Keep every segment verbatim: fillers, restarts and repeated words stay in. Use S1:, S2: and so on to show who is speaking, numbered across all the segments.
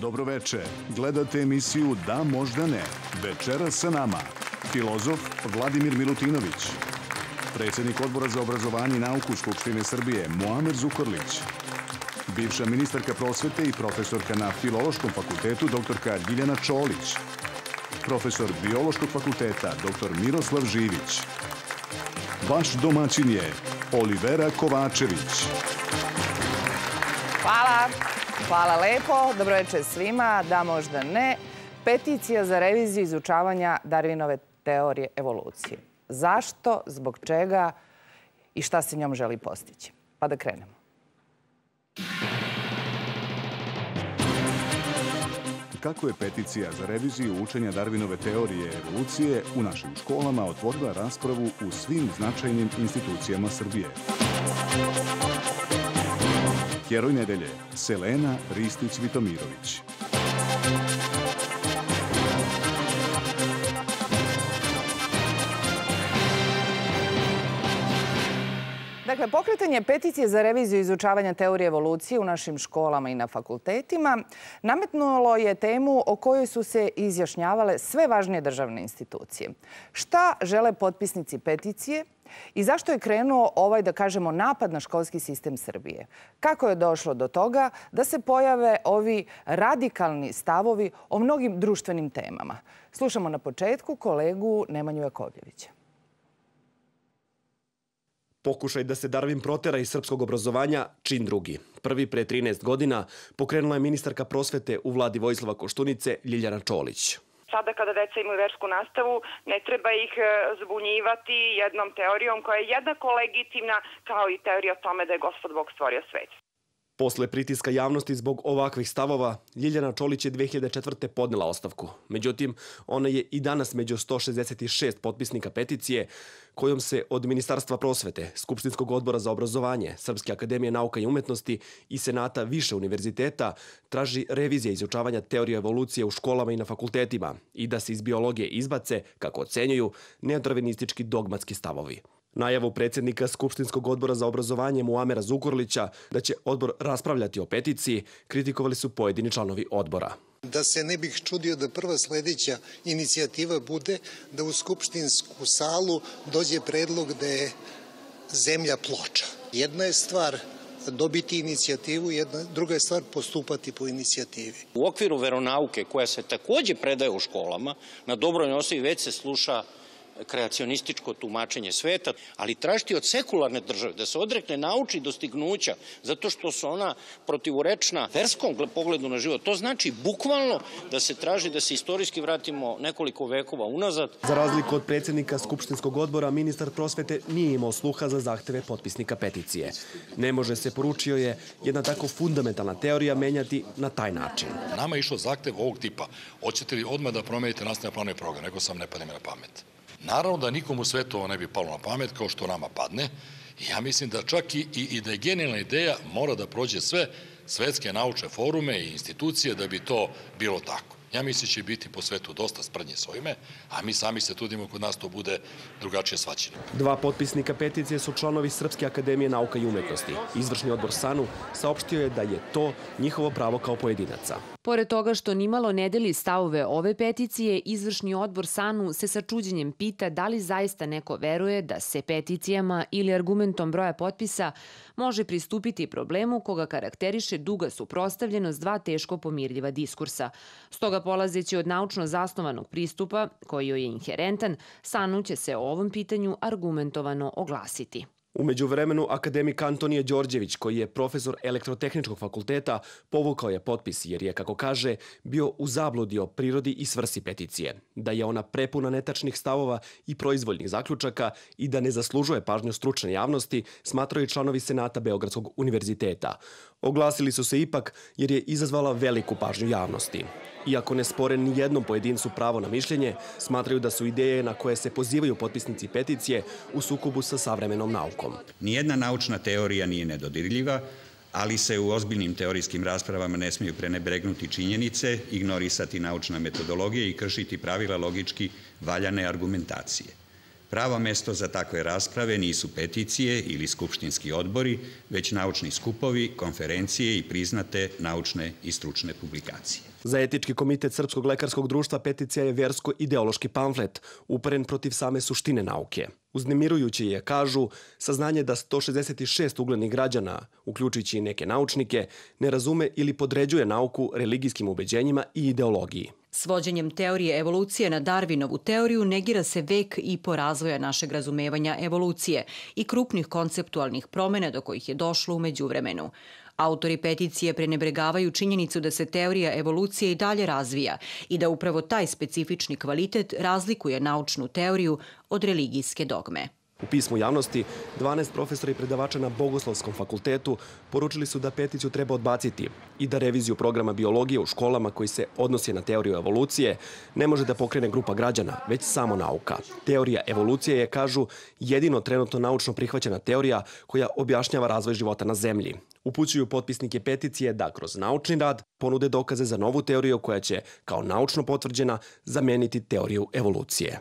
S1: Dobroveče. Gledate emisiju Da, možda ne. Večera sa nama filozof Vladimir Milutinović, predsjednik Odbora za obrazovanje i nauku Skupštine Srbije Muamer Zukorlić, bivša ministarka prosvete i profesorka na Filološkom fakultetu doktorka Ljiljana Čolić, profesor Biološkog fakulteta doktor Miroslav Živić. Vaš domaćin je Olivera Kovačević.
S2: Hvala. Hvala lepo. Dobroveče svima. Da, možda ne. Peticija za reviziju izučavanja Darwinove teorije evolucije. Zašto, zbog čega i šta se njom želi postići? Pa da krenemo.
S1: Kako je peticija za reviziju učenja Darwinove teorije evolucije u našim školama otvorila raspravu u svim značajnim institucijama Srbije. Heroj nedelje, Selena Ristić-Vitomirović.
S2: Dakle, pokretanje peticije za reviziju izučavanja teorije evolucije u našim školama i na fakultetima nametnulo je temu o kojoj su se izjašnjavale sve važnije državne institucije. Šta žele potpisnici peticije i zašto je krenuo ovaj, da kažemo, napad na školski sistem Srbije? Kako je došlo do toga da se pojave ovi radikalni stavovi o mnogim društvenim temama? Slušamo na početku kolegu Nemanju Jakovljevića.
S3: Pokušaj da se Darwin protera iz srpskog obrazovanja, čin drugi. Prvi pre trinaest godina pokrenula je ministarka prosvete u vladi Vojislava Koštunice Ljiljana Čolić.
S4: Sada kada deca imaju versku nastavu, ne treba ih zbunjivati jednom teorijom koja je jednako legitimna kao i teorija o tome da je Gospod Bog stvorio svet.
S3: Posle pritiska javnosti zbog ovakvih stavova, Ljiljana Čolić je dve hiljade četvrte. podnela ostavku. Međutim, ona je i danas među sto šezdeset šest potpisnika peticije kojom se od Ministarstva prosvete, Skupštinskog odbora za obrazovanje, Srpske akademije nauka i umetnosti i Senata više univerziteta traži revizija izučavanja teorije evolucije u školama i na fakultetima i da se iz biologije izbace, kako ocenjuju, neodarvinistički dogmatski stavovi. Najavu predsjednika Skupštinskog odbora za obrazovanje Muamera Zukorlića da će odbor raspravljati o peticiji kritikovali su pojedini članovi odbora.
S5: Da se ne bih čudio da prva sljedeća inicijativa bude da u skupštinsku salu dođe predlog da je zemlja ploča. Jedna je stvar dobiti inicijativu, jedna, druga je stvar postupati po inicijativi.
S6: U okviru veronauke koja se takođe predaje u školama, na dobrovoljnoj osnovi već se sluša kreacionističko tumačenje sveta, ali tražiti od sekularne države da se odrekne naučnih dostignuća zato što su ona protivurečna verskom pogledu na život, to znači bukvalno da se traži da se istorijski vratimo nekoliko vekova unazad.
S3: Za razliku od predsjednika Skupštinskog odbora, ministar prosvete nije imao sluha za zahteve potpisnika peticije. Ne može se, poručio je, jedna tako fundamentalna teorija menjati na taj način.
S7: Nama je išao zahtev ovog tipa. Hoćete li odmah da promenite nastavne planove i program? Rekao sam, ne pada mi na pamet. Naravno da nikomu sve to ne bi palo na pamet kao što nama padne. Ja mislim da čak i, i, i da je genijalna ideja mora da prođe sve svetske naučne forume i institucije da bi to bilo tako. Ja mislim da će biti po svetu dosta sprdnje s ovime, a mi sami se trudimo kod nas to bude drugačije shvaćeno.
S3: Dva potpisnika peticije su članovi Srpske akademije nauka i umetnosti. Izvršni odbor SANU saopštio je da je to njihovo pravo kao pojedinaca.
S8: Pored toga što nimalo ne deli stavove ove peticije, izvršni odbor SANU se sa čuđenjem pita da li zaista neko veruje da se peticijama ili argumentom broja potpisa može pristupiti problemu koga karakteriše duga suprotstavljenost dva teško pomirljiva diskursa. Stoga, polazeći od naučno zasnovanog pristupa, koji joj je inherentan, SANU će se o ovom pitanju argumentovano oglasiti.
S3: U međuvremenu, akademik Antonije Đorđević, koji je profesor Elektrotehničkog fakulteta, povukao je potpis jer je, kako kaže, bio u zabludi o prirodi i svrsi peticije, da je ona prepuna netačnih stavova i proizvoljnih zaključaka i da ne zaslužuje pažnju stručne javnosti, smatraju i članovi Senata Beogradskog univerziteta. Oglasili su se ipak jer je izazvala veliku pažnju javnosti. Iako ne spore ni jednom pojedincu pravo na mišljenje, smatraju da su ideje na koje se pozivaju potpisnici peticije u sukobu sa savremenom naukom.
S9: Nijedna naučna teorija nije nedodirljiva, ali se u ozbiljnim teorijskim raspravama ne smiju prenebregnuti činjenice, ignorisati naučna metodologija i kršiti pravila logički valjane argumentacije. Pravo mesto za takve rasprave nisu peticije ili skupštinski odbori, već naučni skupovi, konferencije i priznate naučne i stručne publikacije.
S3: Za etički komitet Srpskog lekarskog društva peticija je versko-ideološki pamflet, uperen protiv same suštine nauke. Uznemirujuće je, kažu, saznanje da sto šezdeset šest uglednih građana, uključujući i neke naučnike, ne razume ili podređuje nauku religijskim ubeđenjima i ideologiji.
S10: Svođenjem teorije evolucije na Darwinovu teoriju negira se vek i po razvoja našeg razumevanja evolucije i krupnih konceptualnih promjena do kojih je došlo u međuvremenu. Autori peticije prenebregavaju činjenicu da se teorija evolucije i dalje razvija i da upravo taj specifični kvalitet razlikuje naučnu teoriju od religijske dogme.
S3: U pismu javnosti, dvanaest profesora i predavača na Bogoslovskom fakultetu poručili su da peticiju treba odbaciti i da reviziju programa biologije u školama koji se odnosi na teoriju evolucije ne može da pokrene grupa građana, već samo nauka. Teorija evolucije je, kažu, jedino trenutno naučno prihvaćena teorija koja objašnjava razvoj života na Zemlji. Upućuju potpisnike peticije da kroz naučni rad ponude dokaze za novu teoriju koja će, kao naučno potvrđena, zameniti teoriju evolucije.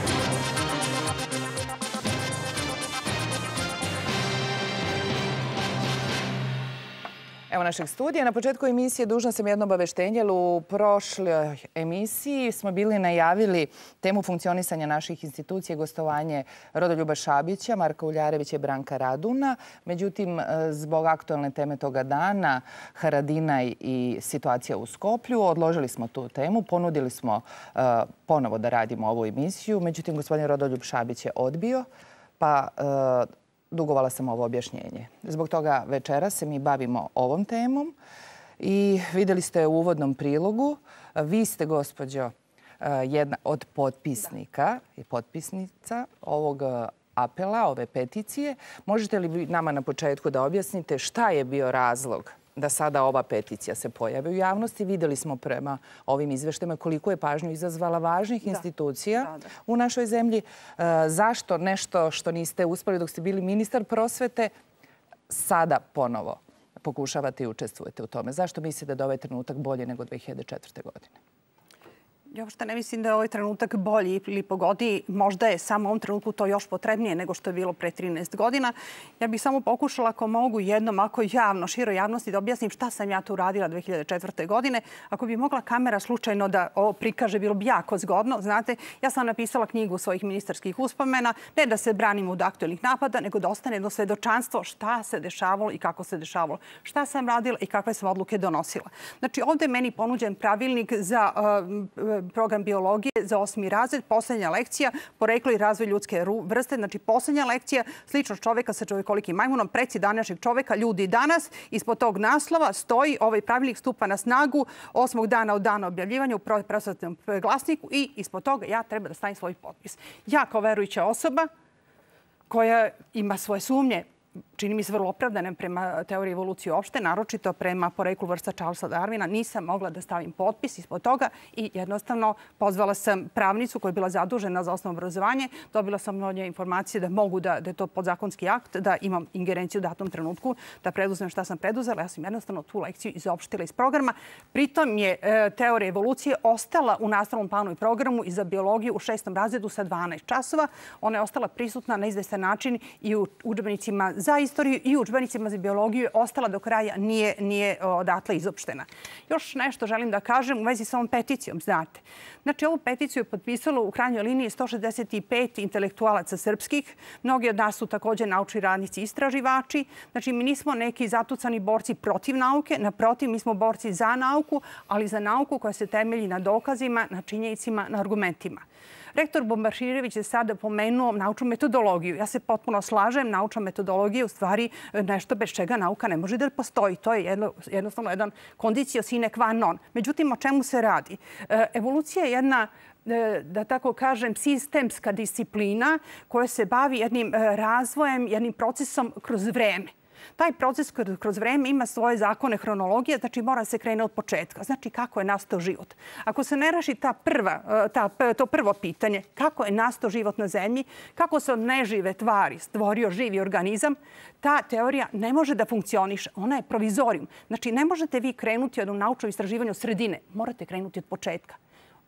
S2: Evo našeg studija. Na početku emisije dužna sam jedno obaveštenje, jer u prošloj emisiji smo bili najavili temu funkcionisanja naših institucija, gostovanje Rodoljuba Šabića, Marka Uljarevića i Branka Raduna. Međutim, zbog aktualne teme toga dana, Haradinaj i situacija u Skoplju, odložili smo tu temu, ponudili smo uh, ponovo da radimo ovu emisiju. Međutim, gospodin Rodoljub Šabić je odbio, pa uh, dugovala sam ovo objašnjenje. Zbog toga večera se mi bavimo ovom temom i vidjeli ste u uvodnom prilogu. Vi ste, gospođo, jedna od potpisnika i potpisnica ovog apela, ove peticije. Možete li vi nama na početku da objasnite šta je bio razlog da sada ova peticija se pojavi u javnosti? Vidjeli smo prema ovim izveštajima koliko je pažnju izazvala važnih institucija u našoj zemlji. Zašto nešto što niste uspeli dok ste bili ministar prosvete, sada ponovo pokušavate i učestvujete u tome? Zašto mislite da je ovaj trenutak bolji nego dve hiljade četvrte. godine?
S11: Ja uopšte ne mislim da je ovaj trenutak bolji ili pogodiji. Možda je samo u ovom trenutku to još potrebnije nego što je bilo pre trinaest godina. Ja bih samo pokušala, ako mogu, jednom, ako javno, široj javnosti, da objasnim šta sam ja tu radila dve hiljade četvrte. godine. Ako bi mogla kamera slučajno da ovo prikaže, bilo bi jako zgodno. Znate, ja sam napisala knjigu svojih ministarskih uspomena, ne da se branim od aktualnih napada, nego da ostane jedno svedočanstvo šta se dešavalo i kako se dešavalo. Šta sam radila i kakve sam odluke donosila. Znači, ovdje je meni ponuđen pravilnik za uh, program biologije za osmi razred, posljednja lekcija, poreklo i razvoj ljudske vrste. Znači, posljednja lekcija, sličnost čoveka sa čovjekolikim majmunom, preci današnjeg čoveka, ljudi danas. Ispod tog naslova stoji ovaj pravilnik stupa na snagu osmog dana od dana objavljivanja u prosvetnom glasniku i ispod toga ja treba da stavim svoj potpis. Ja kao verujuća osoba koja ima svoje sumnje, čini mi se vrlo opravdanem prema teoriji evolucije uopšte, naročito prema poreklu vrsta Charlesa Darwina, nisam mogla da stavim potpis ispod toga i jednostavno pozvala sam pravnicu koja je bila zadužena za osnovno obrazovanje. Dobila sam od nje informacije da mogu da, da je to podzakonski akt, da imam ingerenciju u datom trenutku, da preduzmem šta sam preduzela. Ja sam jednostavno tu lekciju izopštila iz programa. Pritom je e, teorija evolucije ostala u nastavnom planu i programu i za biologiju u šestom razredu sa dvanaest časova. Ona je ostala prisutna na izvestan način i u udžbenicima za istoriju i u udžbenicima za biologiju je ostala do kraja, nije, nije odatle izopštena. Još nešto želim da kažem u vezi sa ovom peticijom, znate. Znači, ovu peticiju je potpisalo u krajnjoj liniji sto šezdeset pet intelektualaca srpskih. Mnogi od nas su također naučni radnici i istraživači. Znači, mi nismo neki zatucani borci protiv nauke. Naprotiv, mi smo borci za nauku, ali za nauku koja se temelji na dokazima, na činjenicima, na argumentima. Rektor Bombaširević je sada pomenuo naučnu metodologiju. Ja se potpuno slažem. Naučna metodologija je u stvari nešto bez čega nauka ne može da postoji. To je jedno, jednostavno jedan kondicio sine qua non. Međutim, o čemu se radi? Evolucija je jedna, da tako kažem, sistemska disciplina koja se bavi jednim razvojem, jednim procesom kroz vreme. Taj proces kroz vreme ima svoje zakone hronologije, znači mora se krene od početka. Znači kako je nastao život. Ako se ne reši ta prva, ta, to prvo pitanje, kako je nastao život na zemlji, kako se od nežive tvari stvorio živi organizam, ta teorija ne može da funkcioniše. Ona je provizorijum. Znači ne možete vi krenuti od naučnog istraživanja od sredine. Morate krenuti od početka.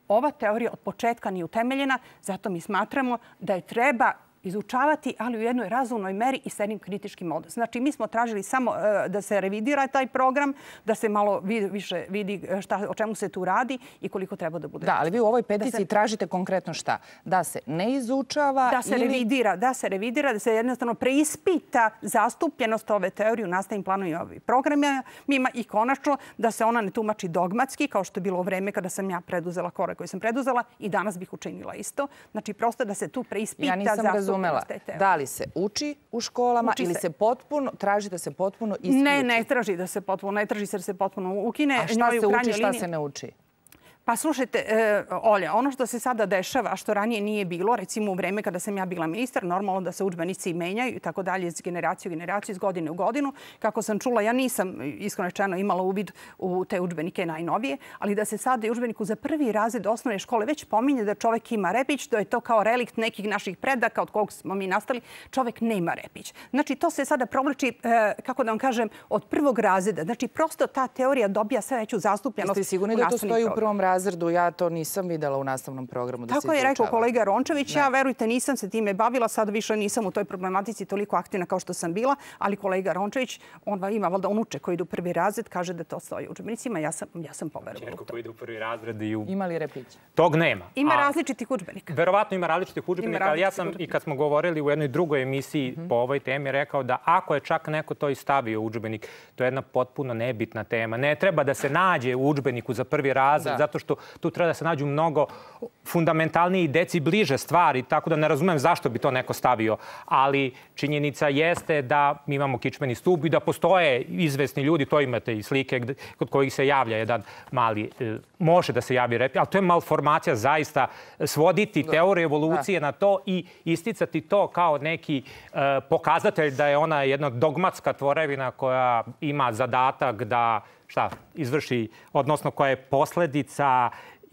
S11: ova teorija od početka nije utemeljena, zato mi smatramo da je treba izučavati, ali u jednoj razumnoj meri i s jednim kritičkim odnosom. Znači, mi smo tražili samo da se revidira taj program, da se malo više vidi šta, o čemu se tu radi i koliko treba da bude.
S2: Da, ali vi u ovoj peticiji da se, tražite konkretno šta? Da se ne izučava
S11: da se
S2: ili...
S11: revidira, da se revidira, da se jednostavno preispita zastupljenost ove teorije u nastavnim planovima i programima i konačno da se ona ne tumači dogmatski, kao što je bilo u vreme kada sam ja preduzela korak koji sam preduzela i danas bih učinila isto. Znači, prosto da se tu preispita ja zastupljenost.
S2: Da li se uči u školama uči ili se potpuno, traži da se potpuno isključi?
S11: Ne, ne traži da se potpuno, ne traži se da se potpuno ukine.
S2: A šta se uči, šta se ne uči?
S11: Pa slušajte, e, Olja, ono što se sada dešava, a što ranije nije bilo, recimo u vreme kada sam ja bila ministar, normalno da se udžbenici menjaju i tako dalje iz generacije u generaciju, iz godine u godinu. Kako sam čula, ja nisam iskreno rečeno imala uvid u te udžbenike najnovije, ali da se sada i udžbeniku za prvi razred osnovne škole već pominje da čovek ima repić, da je to kao relikt nekih naših predaka od kog smo mi nastali. Čovek nema repić. Znači, to se sada provlači, e, kako da vam kažem, od prvog razreda. Znači, prosto ta teorija dobija sve veću zastupljenost.
S2: Jeste sigurni da to stoji u prvom razredu? Ja to nisam videla u nastavnom programu da se
S11: izučava. Tako je rekao kolega Rončević. Ja, verujte, nisam se time bavila. Sad više nisam u toj problematici toliko aktivna kao što sam bila, ali kolega Rončević, on ima valjda unuče koji idu u prvi razred, kaže da to stoji u udžbenicima. Ja sam, ja sam poverovala u to.
S12: Koji ide u prvi razred i u...
S2: Ima li repić?
S12: Tog nema.
S11: Ima A, različitih udžbenika.
S12: Verovatno ima različitih udžbenika, ali ja sam i kad smo govorili u jednoj drugoj emisiji mm -hmm. po ovoj temi rekao da ako je čak neko to i stavio u udžbenik, to je jedna potpuno nebitna tema. Ne treba da se nađe u udžbeniku za prvi razred, da. zato što tu treba da se nađu mnogo fundamentalnije i deci bliže stvari, tako da ne razumem zašto bi to neko stavio. Ali činjenica jeste da mi imamo kičmeni stup i da postoje izvesni ljudi, to imate i slike kod kojih se javlja jedan mali, može da se javi repić, ali to je malformacija zaista svoditi teoriju evolucije na to i isticati to kao neki uh, pokazatelj da je ona jedna dogmatska tvorevina koja ima zadatak da šta, izvrši, odnosno koja je posledica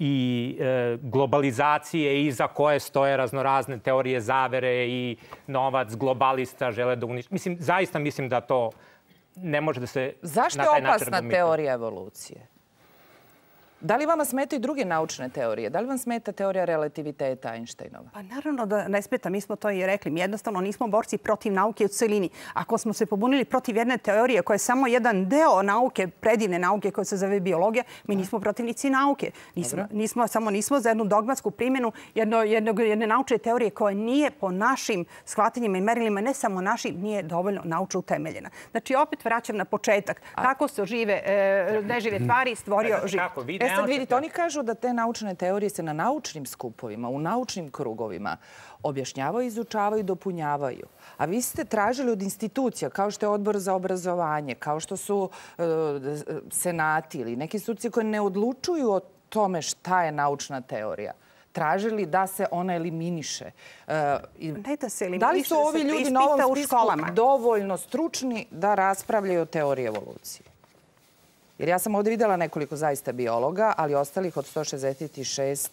S12: i e, globalizacije iza koje stoje raznorazne teorije zavere i novac globalista žele da unište. Mislim, zaista mislim da to ne može da se
S2: Zašto
S12: na taj način...
S2: Zašto je opasna teorija evolucije? Da li vama smetaju druge naučne teorije? Da li vam smeta teorija relativiteta Einsteinova?
S11: Pa naravno da ne smeta. Mi smo to i rekli. Mi jednostavno nismo borci protiv nauke u celini. Ako smo se pobunili protiv jedne teorije koja je samo jedan deo nauke, predivne nauke koja se zove biologija, mi nismo protivnici nauke. Nismo, nismo, samo nismo za jednu dogmatsku primjenu jedno, jedno, jedne naučne teorije koja nije po našim shvatanjima i merilima, ne samo našim, nije dovoljno naučno utemeljena. Znači, opet vraćam na početak. Kako se žive, e, ne žive tvari, stvorio život.
S2: Sad vidite, oni kažu da te naučne teorije se na naučnim skupovima, u naučnim krugovima objašnjavaju, izučavaju, dopunjavaju. A vi ste tražili od institucija, kao što je Odbor za obrazovanje, kao što su uh, senati ili neke institucije koje ne odlučuju o tome šta je naučna teorija, tražili da se ona eliminiše. Uh,
S11: ne da se eliminiše,
S2: da li su ovi ljudi na ovom spisku dovoljno stručni da raspravljaju o teoriji evolucije? Jer ja sam ovdje vidjela nekoliko zaista biologa, ali ostalih od sto šezdeset šest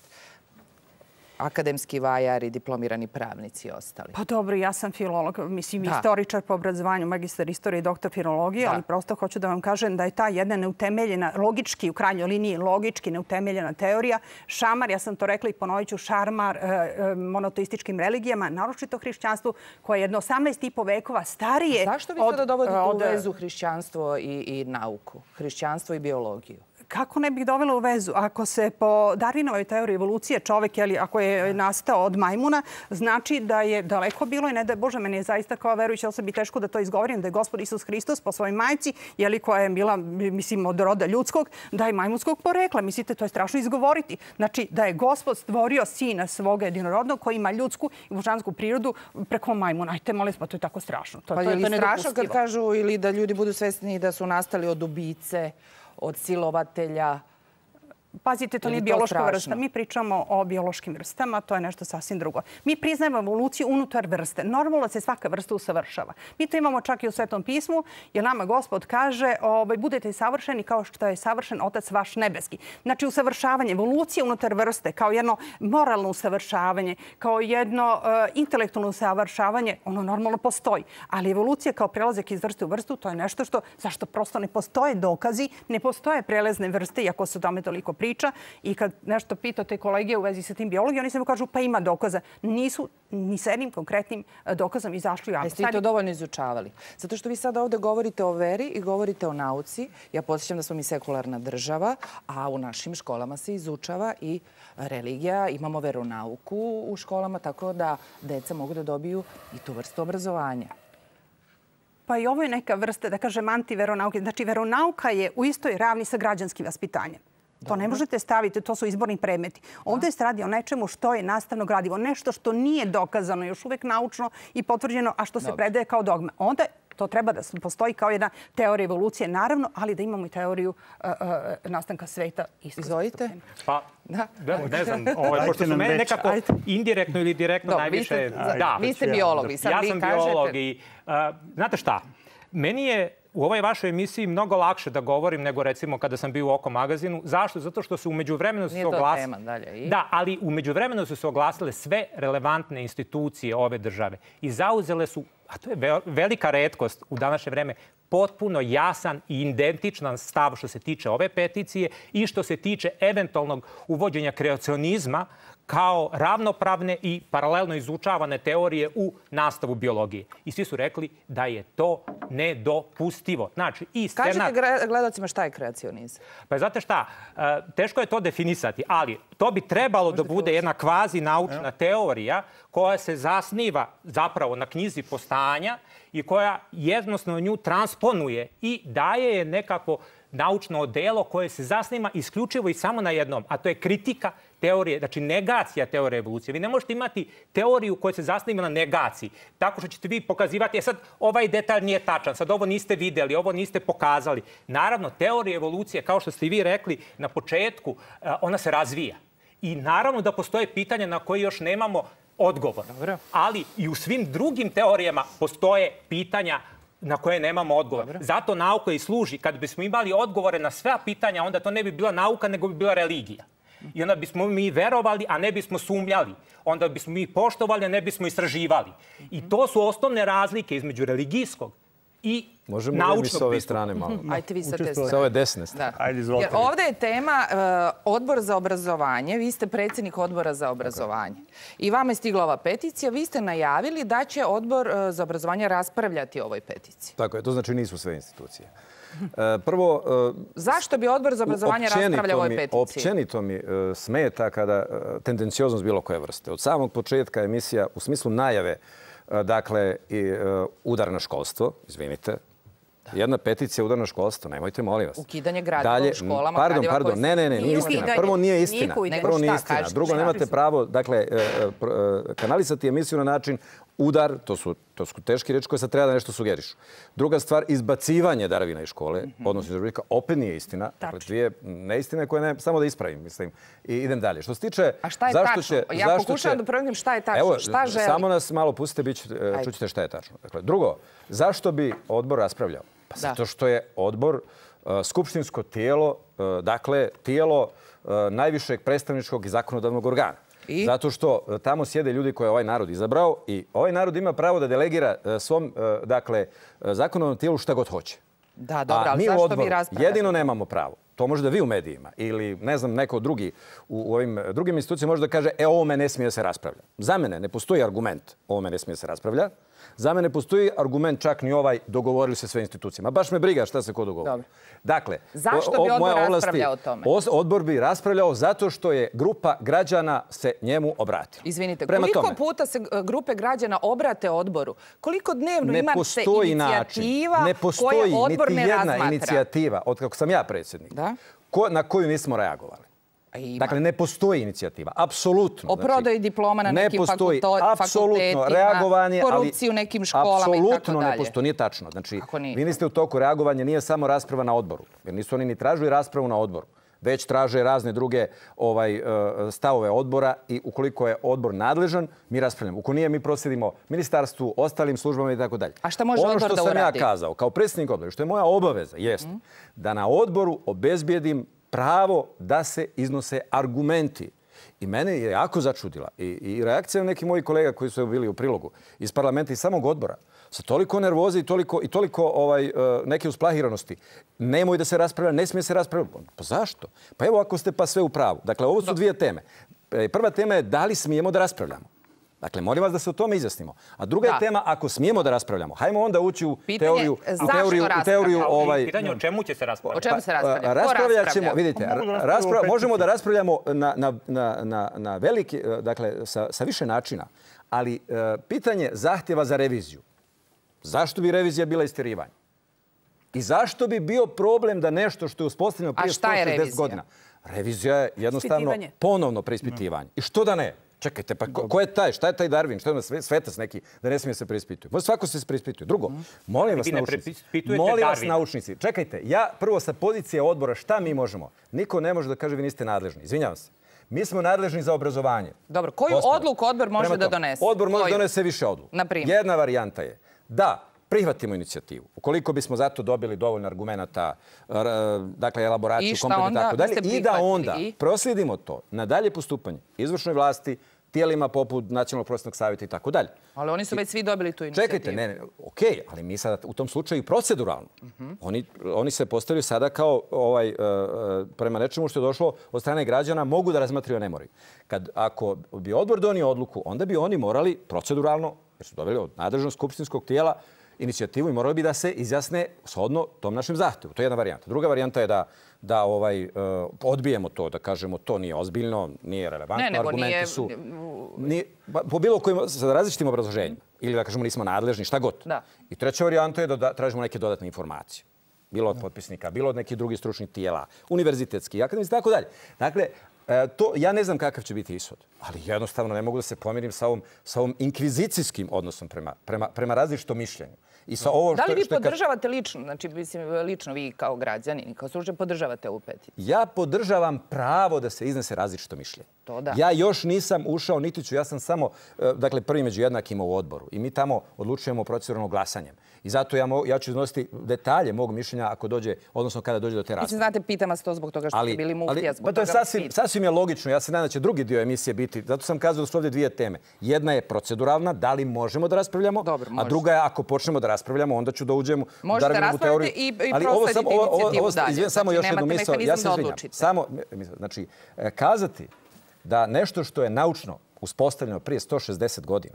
S2: akademski vajari, diplomirani pravnici i ostali.
S11: Pa dobro, ja sam filolog, mislim da. Istoričar po obrazovanju, magistar istorije i doktor filologije, da. Ali prosto hoću da vam kažem da je ta jedna neutemeljena, logički, u krajnjoj liniji logički neutemeljena teorija, šamar, ja sam to rekla i ponovit ću, šarmar e, e, monoteističkim religijama, naročito hrišćanstvu, koje je jedno osamnaest i po vekova starije.
S2: A zašto vi sada dovodite od, u vezu hrišćanstvo i, i nauku, hrišćanstvo i biologiju?
S11: Kako ne bih dovela u vezu? Ako se po Darwinovoj teoriji evolucije čovek, ali ako je nastao od majmuna, znači da je daleko bilo i ne da je, Bože, meni je zaista kao verujući osobi teško da to izgovorim, da je Gospod Isus Hristos po svojoj majci, jeli koja je bila, mislim, od roda ljudskog, da je majmunskog porekla. Mislite, to je strašno izgovoriti. Znači, da je Gospod stvorio sina svoga jedinorodnog koji ima ljudsku i božansku prirodu preko majmuna. Ajte, molim smo, to je tako strašno. To,
S2: pa
S11: to,
S2: je li
S11: to je
S2: strašno kad kažu ili da ljudi budu svesni da su nastali od ubice, od silovatelja?
S11: Pazite, to nije biološka vrsta. Mi pričamo o biološkim vrstama, to je nešto sasvim drugo. Mi priznajemo evoluciju unutar vrste. Normalno se svaka vrsta usavršava. Mi to imamo čak i u Svetom pismu, jer nama Gospod kaže ovaj, budete savršeni kao što je savršen Otac vaš nebeski. Znači, usavršavanje, evolucija unutar vrste, kao jedno moralno usavršavanje, kao jedno uh, intelektualno usavršavanje, ono normalno postoji. Ali evolucija kao prelazak iz vrste u vrstu, to je nešto što, zašto prosto ne postoje dokazi, ne postoje prelazne vrste, iako se o tome toliko priča i kad nešto pitate kolege u vezi sa tim biologijom, oni se mu kažu pa ima dokaza. Nisu ni s jednim konkretnim dokazom izašli u javnost.
S2: Jeste i to dovoljno izučavali? Zato što vi sada ovde govorite o veri i govorite o nauci. Ja podsjećam da smo mi sekularna država, a u našim školama se izučava i religija. Imamo veronauku u školama, tako da deca mogu da dobiju i tu vrstu obrazovanja.
S11: Pa i ovo je neka vrsta, da kažem, antiveronauke. Znači, veronauka je u istoj ravni sa građanskim vaspitanjem. To ne možete staviti, to su izborni predmeti. Ovdje se radi o nečemu što je nastavno gradivo. Nešto što nije dokazano, još uvek naučno i potvrđeno, a što se predaje kao dogma. Onda to treba da postoji kao jedna teorija evolucije, naravno, ali da imamo i teoriju nastanka sveta.
S2: Izvolite.
S12: Pa, ne znam, pošto su mene nekako indirektno ili direktno najviše...
S2: Vi ste biolog i sad vi kažete...
S12: Ja sam biolog i znate šta, meni je u ovoj vašoj emisiji mnogo lakše da govorim nego recimo kada sam bio u Oko magazinu. Zašto? Zato što su u međuvremenu se oglasile... Da, ali u međuvremenu su se oglasile sve relevantne institucije ove države i zauzele su, a to je velika retkost u današnje vreme, potpuno jasan i identičan stav što se tiče ove peticije i što se tiče eventualnog uvođenja kreacionizma kao ravnopravne i paralelno izučavane teorije u nastavu biologije. I svi su rekli da je to nedopustivo. Znači, i Senat...
S2: Kažite gledalcima šta je kreacionizam?
S12: Pa znate šta, teško je to definisati, ali to bi trebalo da bude jedna kvazi naučna teorija koja se zasniva zapravo na knjizi Postanja i koja jednostavno nju transponuje i daje je nekako naučno odelo koje se zasniva isključivo i samo na jednom, a to je kritika teorije, znači negacija teorije evolucije. Vi ne možete imati teoriju koja se zasniva na negaciji. Tako što ćete vi pokazivati, e sad ovaj detalj nije tačan, sad ovo niste videli, ovo niste pokazali. Naravno, teorija evolucije, kao što ste i vi rekli na početku, ona se razvija. I naravno da postoje pitanja na koje još nemamo odgovor. Ali i u svim drugim teorijama postoje pitanja na koje nemamo odgovor. Zato nauka i služi. Kad bismo imali odgovore na sva pitanja, onda to ne bi bila nauka, nego bi bila religija. I onda bismo mi verovali, a ne bismo sumnjali. Onda bismo mi poštovali, a ne bismo istraživali. I to su osnovne razlike između religijskog i
S13: možemo
S12: naučnog
S13: li mi s ove strane malo?
S2: Ajde vi sa te strane.
S13: S ove desne strane.
S2: Ajde, izvolite. Jer ovdje je tema Odbor za obrazovanje. Vi ste predsjednik Odbora za obrazovanje. I vama je stigla ova peticija. Vi ste najavili da će Odbor za obrazovanje raspravljati o ovoj peticiji.
S13: Tako je. To znači nisu sve institucije. Prvo...
S2: Zašto bi Odbor za obrazovanje raspravljao o ovoj peticiji?
S13: Općenito mi smeta kada tendencioznost bilo koje vrste. Od samog početka emisija u smislu najave, dakle, udar na školstvo, izvinite, jedna peticija udar na školstvo, nemojte, molim vas.
S2: Ukidanje gradiva u školama.
S13: Pardon, pardon, ne, ne, ne, nije istina. Prvo nije istina. Prvo nije istina. Drugo, nemate pravo, dakle, kanalisati emisiju na način udar, to su teški reči koje sad treba da nešto sugerišu. Druga stvar, izbacivanje Darvina iz škole, odnosno iz rubrika, opet nije istina. Dakle, dvije neistine koje ne, samo da ispravim, mislim. I idem dalje. Što se tiče...
S2: A šta je tačno? Ja pokušavam da provjerim šta je tačno. Šta želi?
S13: Samo nas malo pustite, čućete šta je tačno. Dakle, drugo, zašto bi odbor raspravljao? Pa zato što je odbor skupštinsko tijelo, dakle, tijelo najvišeg predstavničkog i zakonodavnog organa. Zato što tamo sjede ljudi koje je ovaj narod izabrao i ovaj narod ima pravo da delegira svom, dakle, zakonodavnom tijelu šta god hoće.
S2: Da, dobro, ali zašto vi raspravljate?
S13: Jedino nemamo pravo. To možda vi u medijima ili, ne znam, neko drugi u ovim drugim institucijama može da kaže e, ovome ne smije da se raspravlja. Za mene ne postoji argument ovome ne smije da se raspravlja. Za mene postoji argument čak ni ovaj dogovorili se sve institucijama. Baš me briga šta se ko dogovori.
S2: Dakle, zašto bi odbor raspravljao o tome?
S13: Odbor bi raspravljao zato što je grupa građana se njemu obratila.
S2: Izvinite, koliko puta se grupe građana obrate odboru? Koliko dnevno imate inicijativa koje odbor ne razmatra?
S13: Ne postoji niti jedna inicijativa, od kako sam ja predsjednik, na koju nismo reagovali. Dakle, ne postoji inicijativa. Apsolutno.
S2: O prodaji diploma na nekim fakultetima, korupciju u nekim školama i tako dalje.
S13: Apsolutno ne postoji. Nije tačno. Znači, vi niste u toku reagovanja, nije samo rasprava na odboru. Jer nisu oni ni tražili raspravu na odboru. Već traže razne druge stavove odbora i ukoliko je odbor nadležan, mi raspravljamo. Ukoliko nije, mi prosjedimo ministarstvu, ostalim službama i tako dalje.
S2: A šta može odbor da uradi?
S13: Ono što sam ja kazao, kao predsjednik odbora, što je moja obaveza, jest da na odboru obezbijedim pravo da se iznose argumenti I mene je jako začudila i, i reakcija nekih mojih kolega koji su bili u prilogu iz parlamenta i samog odbora sa toliko nervoze i toliko, i toliko ovaj, neke usplahiranosti. Nemoj da se raspravlja, ne smije se raspravljati. Pa zašto? Pa evo ako ste pa sve u pravu. Dakle, ovo su dvije teme. Prva tema je da li smijemo da raspravljamo. Dakle, molim vas da se o tome izjasnimo. A druga je tema, ako smijemo da raspravljamo, hajmo onda ući u teoriju...
S2: U teoriju,
S13: u teoriju ovaj,
S12: pitanje o čemu će se raspravljati?
S2: O čemu se raspravlja?
S13: Raspravljat ćemo, vidite, raspravlja, možemo da raspravljamo na, na, na, na, na veliki, dakle, sa, sa više načina, ali uh, pitanje zahtjeva za reviziju. Zašto bi revizija bila istjerivanje? I zašto bi bio problem da nešto što je uspostavljeno prije sto šezdeset godina? Revizija je jednostavno ponovno preispitivanje. I što da ne? Čekajte, pa ko, ko je taj? Šta je taj Darwin? Šta je ono svetac neki da ne smije se preispituje? Može svako se preispituje. Drugo, molim vas naučnici. Molim vas naučnici. Čekajte, ja prvo sa pozicije odbora šta mi možemo? Niko ne može da kaže vi niste nadležni. Izvinjavam se. Mi smo nadležni za obrazovanje.
S2: Dobro, koju odluku odbor može da donese?
S13: Odbor može da donese više odluku. Jedna varijanta je da prihvatimo inicijativu. Ukoliko bismo zato dobili dovoljno argumenta, dakle, elaboraciju, kompletno i tako dalje, i da onda proslijedimo to na dalje postupanje izvršnoj vlasti, tijelima poput Nacionalnog prosvetnog savjeta i tako dalje.
S2: Ali oni su već svi dobili tu inicijativu.
S13: Čekajte, ne, ne, okej, ali mi sada u tom slučaju proceduralno. Oni, oni se postavljaju sada kao ovaj, prema nečemu što je došlo od strane građana, mogu da razmatraju, a ne moraju. Kad, ako bi odbor donio odluku, onda bi oni morali proceduralno, jer su dobili od nadležnog skupštinskog tijela, inicijativu i morali bi da se izjasne shodno tom našem zahtevu. To je jedna varijanta. Druga varijanta je da, da ovaj, uh, odbijemo to, da kažemo to nije ozbiljno, nije relevantno.
S2: Ne, nego
S13: argumenti
S2: nije...
S13: su nije, po bilo kojim sa različitim obrazloženjima. Ili da kažemo nismo nadležni, šta god.
S2: Da.
S13: I treća varijanta je da, da tražimo neke dodatne informacije. Bilo od potpisnika, bilo od nekih drugih stručnih tijela, univerzitetski, akademski, tako dalje. Dakle, to, ja ne znam kakav će biti ishod, ali jednostavno ne mogu da se pomirim sa ovom, sa ovom inkvizicijskim odnosom prema, prema, prema različitom mišljenju. I sa ovo
S2: da li
S13: što,
S2: vi
S13: što je,
S2: podržavate lično, znači mislim, lično vi kao građani, kao stručnjak podržavate ovu peticiju?
S13: Ja podržavam pravo da se iznese različito mišljenje.
S2: To da.
S13: Ja još nisam ušao, niti ću, ja sam samo, dakle, prvi među jednakima u odboru i mi tamo odlučujemo proceduralno glasanjem. I zato ja, mo, ja ću iznositi detalje mog mišljenja ako dođe, odnosno kada dođe do te rasprave.
S2: Mislim, znate, pitam vas to zbog toga što ali, ste bili muftija.
S13: Pa to je sasvim, sasvim je logično. Ja se nadam da će drugi dio emisije biti. Zato sam kazao da su ovdje dvije teme. Jedna je proceduralna, da li možemo da raspravljamo,
S2: dobro,
S13: a druga je ako počnemo da raspravljamo, onda ću da uđem u
S2: Darwinovu teoriju. I, i ali ovo sam, ovo, ovo, ovo, dalje.
S13: Izvijem, samo
S2: znači,
S13: još jednu misao. Ja se izvinjam. Samo, znači, kazati da nešto što je naučno uspostavljeno prije sto šezdeset godina,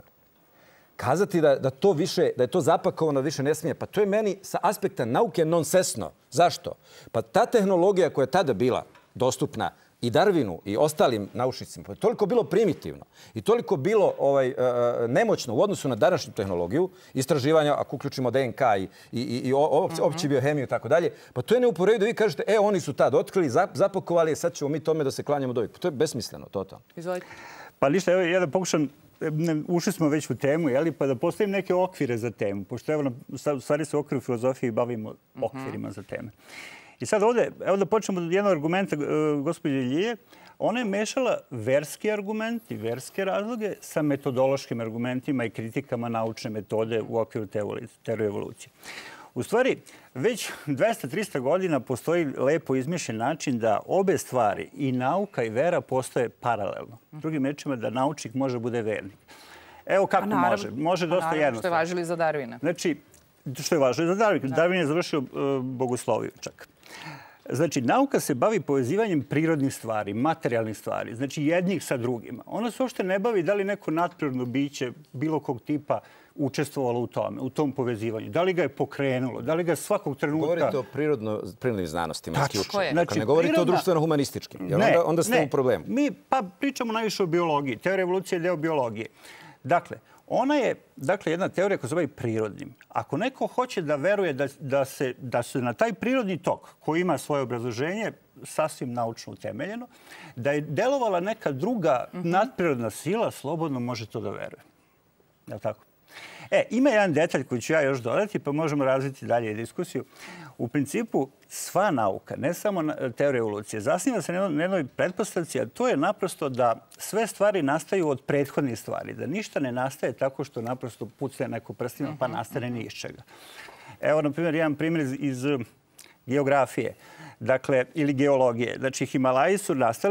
S13: kazati da, da, to više, da je to zapakovano više ne smije, pa to je meni sa aspekta nauke nonsensno. Zašto? Pa ta tehnologija koja je tada bila dostupna i Darwinu i ostalim naučnicima, pa je toliko bilo primitivno i toliko bilo ovaj, nemoćno u odnosu na današnju tehnologiju, istraživanja, ako uključimo D N K i, i, i opće, opće biohemiju i tako dalje, pa to je neuporedivo da vi kažete, e, oni su tad otkrili, zapakovali, sad ćemo mi tome da se klanjamo do uvijek. To je besmisleno, totalno.
S2: Izvolite.
S14: Pa ništa, evo ja da pokušam, ušli smo već u temu, jeli, pa da postavim neke okvire za temu, pošto evo, u stvari se u okviru filozofije bavimo okvirima za teme. I sad ovdje, evo da počnemo od jednog argumenta gospođe Ljije. Ona je mešala verski argument i verske razloge sa metodološkim argumentima i kritikama naučne metode u okviru teorije evolucije. U stvari, već dvesta do trista godina postoji lepo izmišljen način da obe stvari, i nauka i vera, postoje paralelno. Drugim rečima, da naučnik može bude vernik. Evo kako može. Može dosta jednostavno.
S2: Što je važili za Darwina.
S14: Znači, što je važilo za Darwina. Darwin je završio bogosloviju čak. Znači, nauka se bavi povezivanjem prirodnih stvari, materijalnih stvari, znači jednih sa drugima. Ona se uopšte ne bavi da li neko nadprirodno biće bilo kog tipa učestvovalo u tome, u tom povezivanju. Da li ga je pokrenulo, da li ga svakog trenutka...
S13: Govorite o prirodno, prirodnim znanostima.
S14: Tačno.
S13: Znači, ne govorite prirodna... o društveno-humanističkim. Ne, onda, onda ste
S14: ne.
S13: u problemu.
S14: Mi pa pričamo najviše o biologiji. Teorija evolucije je deo biologije. Dakle, ona je, dakle, jedna teorija koja se bavi prirodnim. Ako neko hoće da veruje da, da, se, da se na taj prirodni tok, koji ima svoje obrazloženje, sasvim naučno utemeljeno, da je delovala neka druga mm-hmm. nadprirodna sila, slobodno može to da veruje. Je li tako? E, ima jedan detalj koji ću ja još dodati, pa možemo razviti dalje diskusiju. U principu, sva nauka, ne samo teorija evolucije, zasniva se na jednoj pretpostavci, a to je naprosto da sve stvari nastaju od prethodnih stvari. Da ništa ne nastaje tako što naprosto pucne neko prstima pa nastane ni iz čega. Evo, na primjer, jedan primjer iz, iz geografije, dakle, ili geologije. Znači, Himalaji su nastali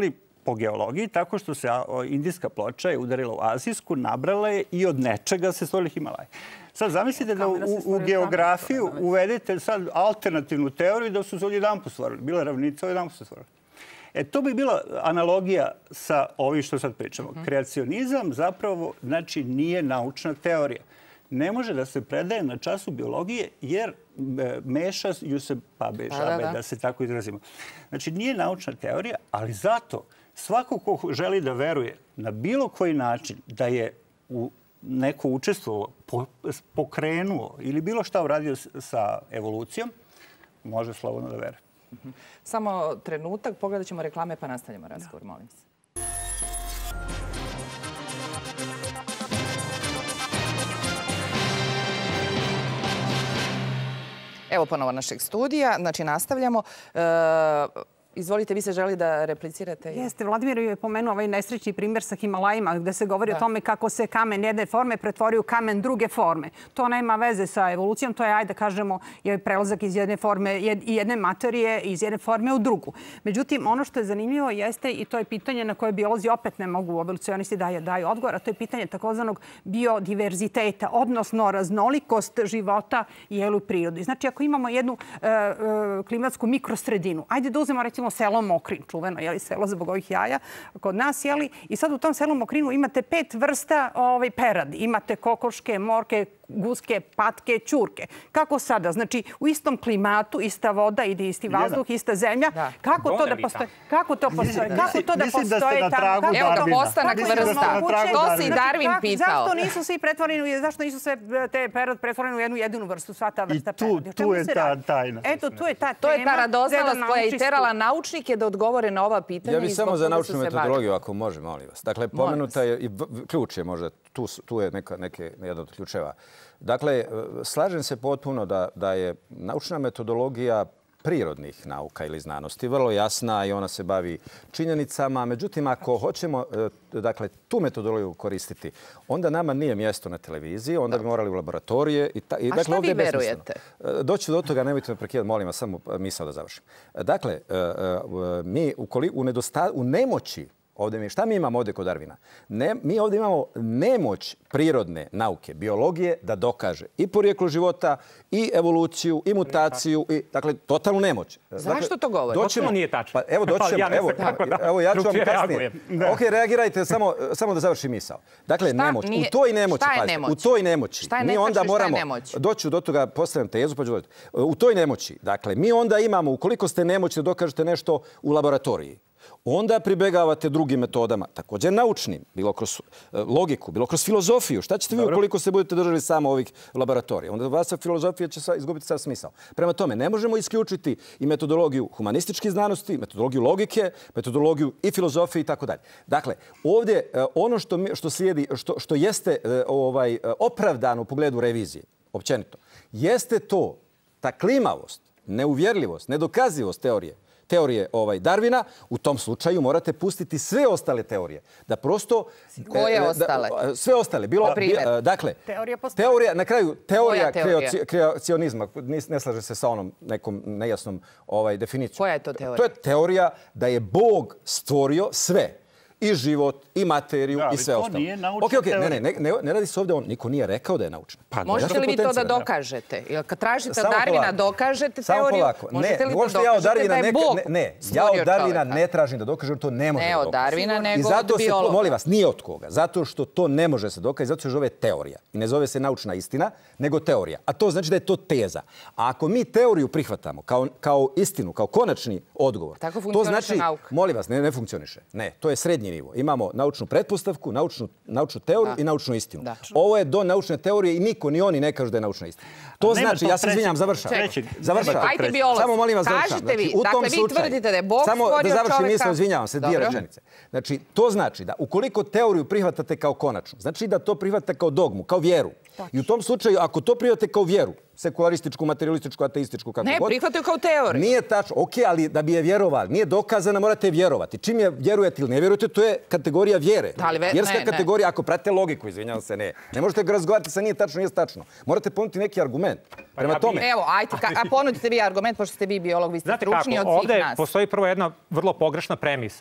S14: po geologiji, tako što se indijska ploča je udarila u azijsku, nabrala je i od nečega se stvorili Himalaje. Sad zamislite da u, u geografiju uvedete sad alternativnu teoriju da su se odjedan stvorili. Bila ravnica, odjedan se stvorili. E, to bi bila analogija sa ovim što sad pričamo. Uh-huh. Kreacionizam zapravo znači nije naučna teorija. Ne može da se predaje na času biologije jer mešaju se babe, žabe, da, da, da. da se tako izrazimo. Znači, nije naučna teorija, ali zato svako ko želi da veruje na bilo koji način da je u neko učestvovao, pokrenuo ili bilo šta uradio sa evolucijom, može slobodno da veruje.
S2: Samo trenutak, pogledat ćemo reklame pa nastavljamo razgovor, molim se. Evo ponovo našeg studija, znači nastavljamo. Izvolite, vi se želi da replicirate?
S11: Jeste, Vladimir je pomenuo ovaj nesrećni primjer sa Himalajima gde se govori o tome kako se kamen jedne forme pretvori u kamen druge forme. To nema veze sa evolucijom, to je, ajde da kažemo, je prelazak iz jedne forme, jedne materije iz jedne forme u drugu. Međutim, ono što je zanimljivo jeste, i to je pitanje na koje biolozi opet ne mogu evolucionisti da daju odgovor, a to je pitanje takozvanog biodiverziteta, odnosno raznolikost života i u prirodi. Znači, ako imamo jednu klimatsku mikrosredinu, ajde da uzmemo recimo selo Mokrin, čuveno, jeli, selo zbog ovih jaja kod nas, jeli, i sad u tom selu Mokrinu imate pet vrsta ovaj, peradi. Imate kokoške, morke, guske, patke, ćurke. Kako sada? Znači, u istom klimatu, ista voda, ide isti vazduh, ista zemlja. Kako to da postoje? Kako to postoje? Kako to da postoje tamo?
S2: Evo ga, postanak vrsta. To si i Darwin pitao.
S11: Zašto nisu svi pretvoreni, zašto nisu sve te perad pretvoreni u jednu jedinu vrstu, sva ta vrsta peradi?
S14: I tu je ta tajna.
S11: Eto, tu je ta tema.
S2: To je ta radoznalost koja je terala naučnike da odgovore na ova pitanja.
S13: Ja bih samo za naučnu metodologiju, ako može, molim vas. Dakle, pomenuta je, i ključ je možda, tu je jedan od ključeva. Dakle, slažem se potpuno da, da je naučna metodologija prirodnih nauka ili znanosti vrlo jasna i ona se bavi činjenicama. Međutim, ako hoćemo dakle, tu metodologiju koristiti, onda nama nije mjesto na televiziji, onda bi morali u laboratorije. I ta, i,
S2: A dakle, šta vi verujete?
S13: Doći do toga, nemojte me prekidati, molim vas, samo misao da završim. Dakle, mi u, u, nedosta, u nemoći Ovdje mi, šta mi imamo ovdje kod Darwina? Ne, mi ovdje imamo nemoć prirodne nauke, biologije, da dokaže i porijeklo života, i evoluciju, i mutaciju, i, dakle, totalnu nemoć.
S2: Zašto dakle, to govori?
S12: Doćemo, to nije tačno.
S13: Pa, evo, doćemo. Ja evo, evo, ja ću vam kasnije. Ok, reagirajte, samo, samo da završim misao. Dakle, šta, nemoć. Nije, u toj nemoći,
S2: šta je
S13: pazite,
S2: nemoć?
S13: u toj nemoći,
S2: šta je
S13: mi onda moramo
S2: nemoć?
S13: doći do toga, postavljam tezu, pa ću doći. U toj nemoći, dakle, mi onda imamo, ukoliko ste nemoćni da dokažete nešto u laboratoriji, onda pribegavate drugim metodama, također naučnim, bilo kroz logiku, bilo kroz filozofiju. Šta ćete vi ukoliko se budete držali samo ovih laboratorija? Onda vaša filozofija će izgubiti sav smisao. Prema tome, ne možemo isključiti i metodologiju humanističkih znanosti, metodologiju logike, metodologiju i filozofije i tako dalje. Dakle, ovdje ono što, što slijedi, što, što jeste ovaj, opravdano u pogledu revizije, općenito, jeste to, ta klimavost, neuvjerljivost, nedokazivost teorije, teorije ovaj Darwina, u tom slučaju morate pustiti sve ostale teorije. Da prosto...
S2: Koje ostale?
S13: Da, sve ostale. Bilo,
S2: Na
S13: dakle,
S11: teorija,
S13: teorija, na kraju, teorija, teorija? kreacionizma, ne slaže se sa onom nekom nejasnom ovaj, definicijom.
S2: Koja je to teorija?
S13: To je teorija da je Bog stvorio sve. I život, i materiju,
S14: da,
S13: i sve ostalo.
S14: To nije naučna
S13: okay, okay, ne, ne, ne, ne radi se ovdje, on niko nije rekao da je naučna.
S2: Pa, možete li vi to da dokažete? Ili kad tražite od Darwina dokažete teoriju,
S13: polako.
S2: možete
S13: ne,
S2: li da dokažete da je Bog
S13: ne, ne, ja od Darwina ne tražim da dokažem, to ne može
S2: ne
S13: da
S2: od Darwina, nego
S13: od
S2: biologa.
S13: Molim vas, nije od koga. Zato što to ne može se dokazati, zato se zove teorija. I ne zove se naučna istina, nego teorija. A to znači da je to teza. A ako mi teoriju prihvatamo kao, kao istinu, kao konačni odgovor,
S2: tako
S13: to znači,
S2: nauka.
S13: molim vas, ne, ne funkcioniše. Ne, to je srednji nivo. Imamo naučnu pretpostavku, naučnu, naučnu teoriju
S2: da.
S13: i naučnu istinu.
S2: Da.
S13: Ovo je do naučne teorije i niko, ni oni ne kažu da je naučna istina. To
S14: nema
S13: znači,
S14: to
S13: ja se izvinjam, završavam.
S2: Završavam. Ajde biolog,
S13: samo molim vas
S2: kažete
S13: završavam.
S2: vi,
S13: Znači,
S2: dakle vi tvrdite da je Bog
S13: samo
S2: stvorio
S13: da završim
S2: čoveka.
S13: misao, izvinjavam se, dvije rečenice. Znači, to znači da ukoliko teoriju prihvatate kao konačnu, znači da to prihvatate kao dogmu, kao vjeru. I u tom slučaju, ako to prihvatate kao vjeru, sekularističku, materialističku, ateističku, kako
S2: ne,
S13: god.
S2: Ne, prihvataju kao teoriju.
S13: Nije tačno. Ok, ali da bi je vjerovali, nije dokazano, morate vjerovati. Čim je vjerujete ili ne vjerujete, to je kategorija vjere.
S2: Da li ve...
S13: Vjerska
S2: ne,
S13: kategorija, ako pratite logiku, izvinjavam se, ne. Ne možete razgovarati sa nije tačno, nije tačno. Morate ponuditi neki argument. Prema
S12: ja
S13: tome.
S2: Evo, ajte, a ponudite vi argument, pošto ste vi biolog, vi ste
S12: Znate
S2: stručni
S12: kako,
S2: od svih
S12: ovdje
S2: nas.
S12: Postoji prvo jedna vrlo pogrešna premisa.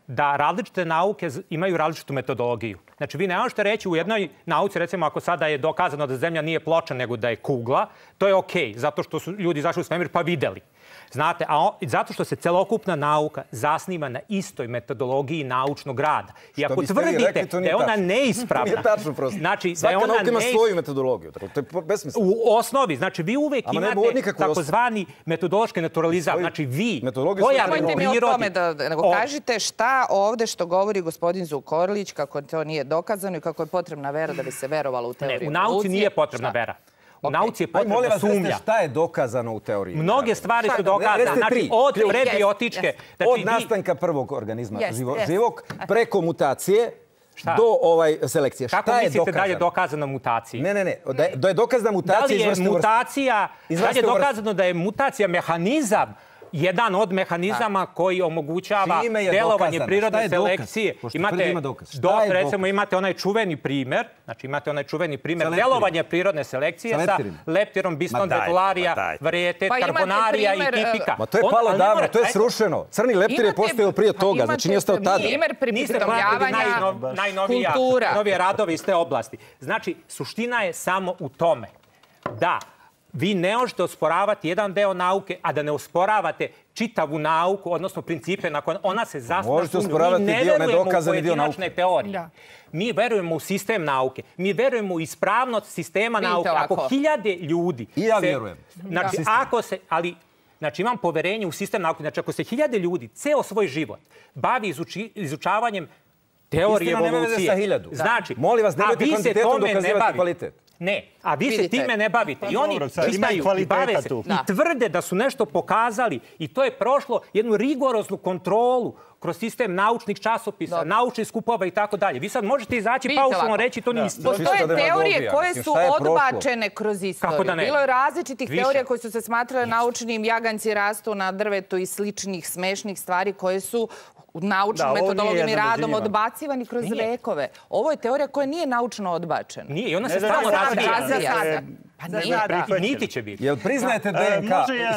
S12: da različite nauke imaju različitu metodologiju. Znači, vi ne možete reći u jednoj nauci, recimo ako sada je dokazano da Zemlja nije ploča nego da je kugla, to je okej, zato što su ljudi izašli u svemir pa videli. Znate, a on, zato što se celokupna nauka zasniva na istoj metodologiji naučnog rada. I ako tvrdite rekli, da je ona neispravna...
S13: Nije tačno prosto.
S12: Znači,
S13: svaka
S12: da je ona
S13: nauka ima
S12: neis...
S13: svoju metodologiju. To je besmisleno.
S12: U osnovi, znači vi uvek Ama imate takozvani metodološki naturalizam. Znači vi,
S2: pojavni mi o tome da, nego o... kažite šta ovde što govori gospodin Zukorlić, kako to nije dokazano i kako je potrebna vera da bi se verovalo u teoriju.
S12: Ne, u nauci nije potrebna šta? vera. U okay. nauci je potrebna
S13: Aj,
S12: sumnja.
S13: Vas, šta je dokazano u teoriji?
S12: Mnoge stvari su dokazane. Znači, od prebiotičke...
S13: Yes, yes. Od nastanka prvog organizma yes, živo, yes. živog, preko mutacije, šta? do ovaj, selekcije.
S12: Kako
S13: šta je
S12: mislite
S13: dokazano?
S12: da je dokazana mutacija?
S13: Ne, ne, ne. Da je, da je dokazana mutacija...
S12: Da li je mutacija... Da li je dokazano da je mutacija mehanizam jedan od mehanizama koji omogućava delovanje prirodne selekcije. Imate, do, recimo, imate onaj čuveni primer, znači imate onaj čuveni primer delovanja prirodne selekcije sa, sa leptirom, biston, vetularija, varietet, pa karbonarija primer, i tipika.
S13: Ma to je palo davno, to je srušeno. Crni leptir je postojao prije toga, znači nije stao tada.
S2: Primer pripitomljavanja
S12: kultura. Novije radove iz te oblasti. Znači, suština je samo u tome da vi ne možete osporavati jedan deo nauke, a da ne osporavate čitavu nauku, odnosno principe na koje ona se zasniva. Mi ne verujemo u pojedinačne teorije. Da. Mi verujemo u sistem nauke. Mi verujemo u ispravnost sistema Vidite nauke. Ovako. Ako hiljade ljudi...
S13: I ja vjerujem.
S12: Znači, da. ako se... Ali, znači, imam poverenje u sistem nauke. Znači, ako se hiljade ljudi ceo svoj život bavi izuči, izučavanjem teorije evolucije... Znači,
S13: molim vas, nemojte kvantitetom dokazivati kvalitet.
S12: Ne, a vi Vidite. se time ne bavite. I oni čitaju i bave se i tvrde da su nešto pokazali i to je prošlo jednu rigoroznu kontrolu kroz sistem naučnih časopisa, Dobre. naučnih skupova i tako dalje. Vi sad možete izaći paušalno reći to nije istina.
S2: Postoje teorije koje su odbačene kroz istoriju. Da Bilo je različitih Više. teorija koje su se smatrale naučnim, jaganjci rastu na drvetu i sličnih smešnih stvari koje su naučnom da, metodologijom i radom odbacivani kroz nije. vekove. Ovo je teorija koja nije naučno odbačena.
S12: Nije, i ona se stalno razvija. Pa nije, niti će biti.
S13: Jel priznajete D N K,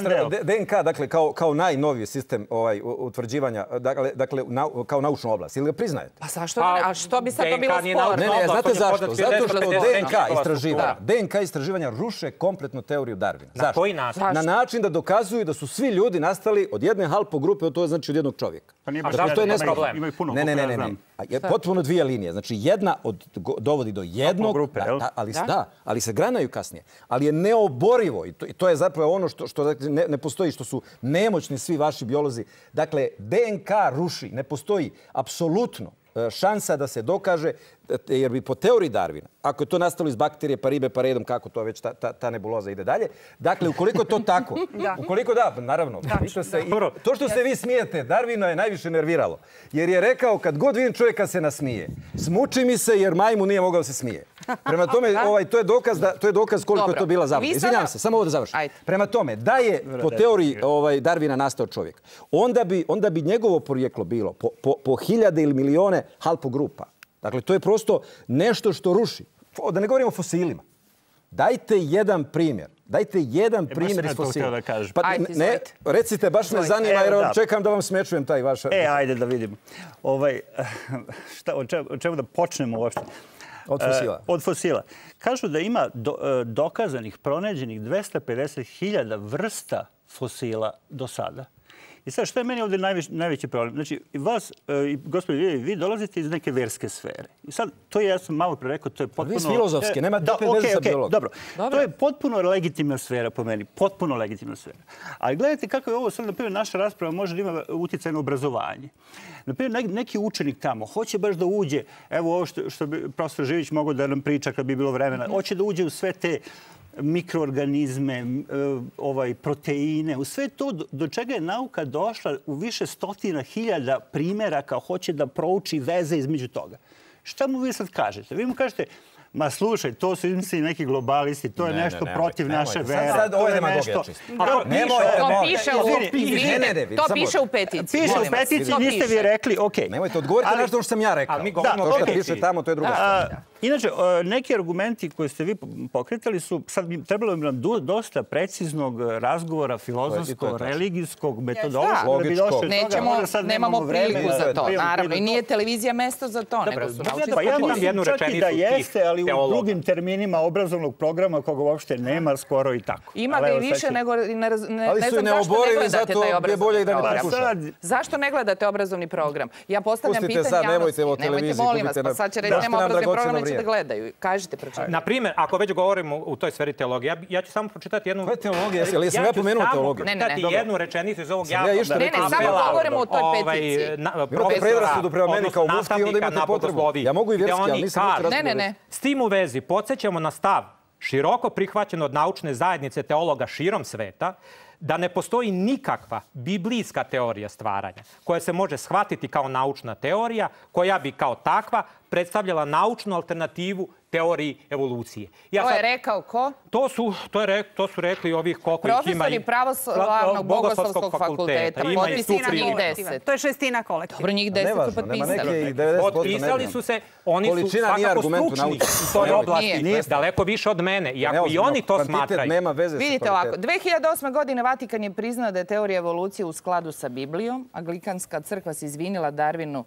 S13: D N K dakle, kao, kao najnoviji sistem ovaj, utvrđivanja, dakle, dakle na, kao naučnu oblast? Ili ga priznajete?
S2: Pa zašto? Pa, a što bi sad to bilo sporno?
S13: Ne, ne, znate zašto? Zato što D N K istraživanja, D N K istraživanja ruše kompletno teoriju Darwina.
S12: Na koji način?
S13: Na način da dokazuju da su svi ljudi nastali od jedne halpo grupe, to je znači od jednog čovjeka.
S12: Pa nije to je problem.
S13: Imaju puno. Ne, ne, ne, ne, ne. Je potpuno dvije linije. Znači jedna od dovodi do jednog,
S14: grupe,
S13: da, da, ali da, ali se granaju kasnije. Ali je neoborivo i to, i to je zapravo ono što što ne, ne postoji, što su nemoćni svi vaši biolozi. Dakle, D N K ruši, ne postoji apsolutno šansa da se dokaže, jer bi po teoriji Darwina, ako je to nastalo iz bakterije, pa ribe, pa redom, kako to već ta, ta, ta nebuloza ide dalje. Dakle, ukoliko to tako, da. ukoliko da, naravno, da. Što se, to što se vi smijete, Darwina je najviše nerviralo. Jer je rekao, kad god vidim čovjeka se nasmije, smuči mi se jer majmu nije mogao se smije. Prema tome, ovaj, to je dokaz, da, to je dokaz koliko Dobro. je to bila zabava. Izvinjavam se, samo ovo da završim. Ajde. Prema tome, da je po teoriji ovaj, Darwina nastao čovjek, onda bi, onda bi njegovo porijeklo bilo po, po, po hiljade ili milione halpo grupa. Dakle, to je prosto nešto što ruši. Da ne govorimo o fosilima. Dajte jedan primjer. Dajte jedan e, primjer iz fosila. Pa, ajde, ne, recite, baš me zanima, jer da. čekam da vam smečujem taj vaš...
S14: E, ajde da vidimo. Ovaj, šta, o, čemu, o čemu da počnemo uopšte?
S13: Od fosila.
S14: Od fosila. Kažu da ima do, dokazanih, pronađenih dvesta pedeset hiljada vrsta fosila do sada. I sad, što je meni ovdje najveći, najveći problem? Znači, vas, i gospodin Iljević, vi dolazite iz neke verske sfere. I sad, to je, ja sam malo pre rekao, to je potpuno...
S13: Vi iz filozofske, nema da,
S14: okay, veze sa biologom. Dobro. Dobro, to je potpuno legitimna sfera po meni. Potpuno legitimna sfera. Ali gledajte kako je ovo sad, na primjer, naša rasprava može da ima utjecaj na obrazovanje. Na primjer, neki učenik tamo hoće baš da uđe, evo ovo što, što bi profesor Živić mogao da nam priča kad bi bilo vremena, hoće da uđe u sve te mikroorganizme, ovaj, proteine, u sve to do čega je nauka došla u više stotina hiljada primjera kao hoće da prouči veze između toga. Šta mu vi sad kažete? Vi mu kažete, Ma slušaj, to su i neki globalisti, to je nešto protiv naše vere.
S13: Sad ovo je demagogija čista.
S2: To piše u peticiji.
S14: Piše u peticiji, niste vi rekli, okej.
S13: Nemojte odgovoriti nešto što sam ja rekao. To što piše tamo, to je druga stvar.
S14: Inače, neki argumenti koje ste vi pokretali su, sad bi trebalo bi nam dosta preciznog razgovora filozofsko-religijskog, metodološkog.
S2: Nećemo, nemamo priliku za to. Naravno, i nije televizija mesto za to, nego su naučni.
S14: Pa ja mislim čak i da jeste, ali u drugim terminima obrazovnog programa koga uopšte nema skoro i tako.
S2: Ima ga i više nego ne znam zašto ne gledate taj obrazovni program. Zašto ne gledate obrazovni program? Ja postavljam pitanje javnosti.
S13: Nemojte o televiziji.
S2: Molim vas, pa sad će reći nema obrazovni program, neće da gledaju. Kažite, pročitajte.
S12: Na primjer, ako već govorimo u toj sferi teologije, ja ću samo pročitati jednu...
S13: Koja je teologija? Ali sam ja pomenuo teologiju.
S12: Ja ću samo pročitati jednu rečenicu iz ovog javnog
S2: apela. Ne, ne, samo govorimo o toj peticiji.
S13: Imate predrasudu prema meni kao mufti i onda imate potrebu. Ja mogu i vjerski, ali nisam uvijek razgovor.
S2: Ne, ne, ne.
S12: S tim u vezi podsjećamo na stav široko prihvaćen od naučne zajednice teologa širom sveta, da ne postoji nikakva biblijska teorija stvaranja koja se može shvatiti kao naučna teorija, koja bi kao takva predstavljala naučnu alternativu teoriji evolucije.
S2: Ja to je rekao ko?
S12: To su, to je, to su rekli ovih koliko ih ima.
S2: Profesori pravoslavnog bogoslovskog fakulteta. Potpisina njih deset.
S11: To je šestina kolektiva.
S2: Dobro, njih deset su potpisali.
S12: Potpisali su se, oni su svakako stručni u toj oblasti, daleko više od mene. Iako i oni to smatraju.
S2: Vidite ovako, dve hiljade osme. godine Vatikan je priznao da je teorija evolucije u skladu sa Biblijom. Anglikanska crkva se izvinila Darwinu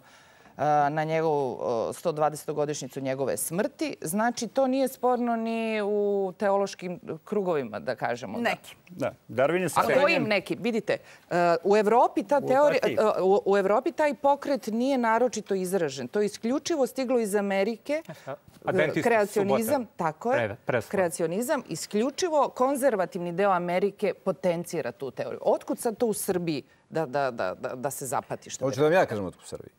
S2: na njegovu sto dvadesete godišnjicu njegove smrti. Znači, to nije sporno ni u teološkim krugovima, da kažemo.
S11: Neki.
S14: Da, Darwin je sa...
S2: A kojim neki? Vidite, u Evropi ta teorija, u Evropi taj pokret nije naročito izražen. To je isključivo stiglo iz Amerike. Kreacionizam, tako je, kreacionizam, isključivo konzervativni deo Amerike potencira tu teoriju. Otkud sad to u Srbiji da se zapati?
S13: Hoću da vam ja kažem otkud u Srbiji.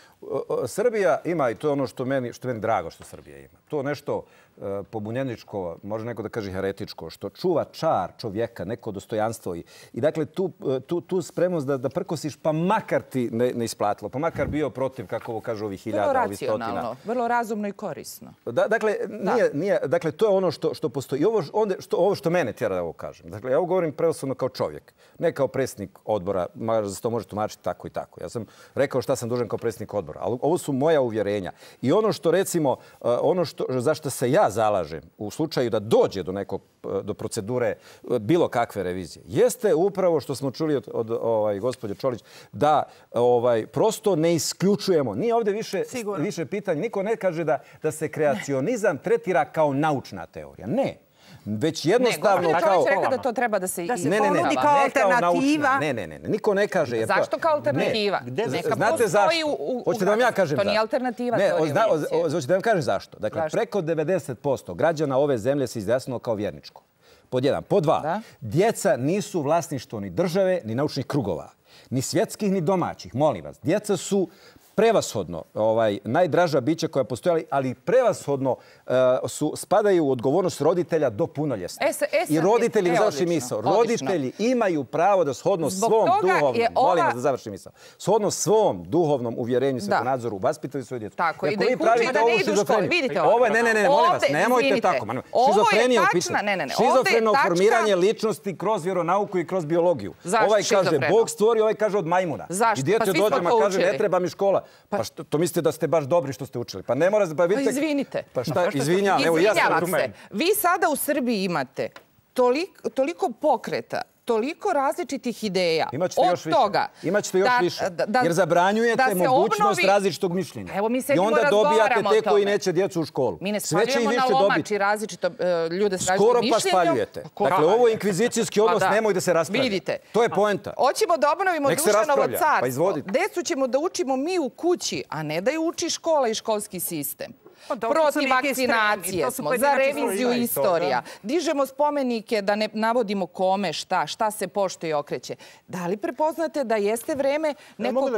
S13: Srbija ima, i to je ono što meni, što meni drago što Srbija ima, to nešto pobunjeničko, može neko da kaže heretičko, što čuva čar čovjeka, neko dostojanstvo. I, i dakle, tu, tu, tu spremnost da, da prkosiš, pa makar ti ne, ne isplatilo, pa makar bio protiv, kako ovo kažu, ovih hiljada,
S2: vrlo
S13: ovih stotina.
S2: Vrlo racionalno, vrlo razumno i korisno.
S13: Da, dakle, nije, nije, dakle, to je ono što, što postoji. I ovo, onda, što, ovo što mene tjera da ovo kažem. Dakle, ja ovo govorim preosnovno kao čovjek, ne kao predsjednik odbora, možda se to može tumačiti tako i tako. Ja sam rekao šta sam dužan kao predsjednik odbora, ali ovo su moja uvjerenja. I ono što, recimo, ono što, zašto se ja zalažem u slučaju da dođe do nekog, do procedure bilo kakve revizije, jeste upravo što smo čuli od, od ovaj, gospođe Čolić, da ovaj, prosto ne isključujemo. Nije ovdje više, više pitanja. Niko ne kaže da, da se kreacionizam tretira kao naučna teorija. Ne. Već jednostavno
S2: ne,
S13: kao...
S2: Ne, rekao da to treba da se
S11: da se ponudi kao alternativa.
S13: Ne, ne, ne, niko ne kaže...
S2: Zašto kao alternativa?
S13: Ne. Neka znate zašto? U, u, Hoćete da vam ja kažem
S2: zašto? To nije alternativa.
S13: Ne, hoćete da vam kažem zašto. Dakle, zašto? Preko devedeset posto građana ove zemlje se izjasnilo kao vjerničko. Pod jedan. Pod dva. Da? Djeca nisu vlasništvo ni države, ni naučnih krugova. Ni svjetskih, ni domaćih. Molim vas. Djeca su prevashodno ovaj, najdraža bića koja postojali, ali prevashodno uh, su, spadaju u odgovornost roditelja do punoljetstva.
S2: E, e,
S13: I roditelji, da završi misao, roditelji imaju pravo da shodno
S2: Zbog
S13: svom duhovnom,
S2: ova...
S13: molim vas da završi misao, shodno svom duhovnom uvjerenju svetonadzoru vaspitaju svoju djecu.
S2: Tako, i da ih uči da ne idu u školu. Vidite ovo.
S13: Ovo je, ne, ne, ne, molim vas, nemojte tako. Šizofrenija u pitanju.
S2: Ne, ne, ne.
S13: Šizofreno formiranje ličnosti kroz vjeronauku i kroz biologiju. Ovaj kaže Bog stvori, ovaj kaže od majmuna.
S2: Zašto?
S13: I dijete dođe, ma kaže ne treba mi škola. Pa što, to mislite da ste baš dobri što ste učili. Pa ne mora... Pa, vidite,
S2: pa izvinite.
S13: Pa šta, izvinjam. Evo, ja
S2: Izvinjavam se. Vi sada u Srbiji imate toliko, toliko pokreta, toliko različitih ideja.
S13: Imaćete
S2: od
S13: još više.
S2: toga
S13: Imaćete još
S2: da,
S13: više.
S2: Da,
S13: jer zabranjujete
S2: da
S13: mogućnost
S2: obnovi...
S13: različitog mišljenja.
S2: Evo mi
S13: I onda dobijate te koji neće djecu u školu.
S2: Mi ne spaljujemo na lomači različito, uh, ljude s različitim
S13: Skoro
S2: mišljenjom.
S13: Skoro pa spaljujete. Dakle, ovo je inkvizicijski odnos, pa nemoj da se raspravlja.
S2: Vidite.
S13: To je poenta.
S2: Hoćemo da obnovimo Dušanovo carstvo.
S13: Pa
S2: decu ćemo da učimo mi u kući, a ne da ju uči škola i školski sistem. Protiv vakcinacije smo, za reviziju istorija. Dižemo spomenike da ne navodimo kome, šta, šta se poštuje i okreće. Da li prepoznate da jeste vreme nekog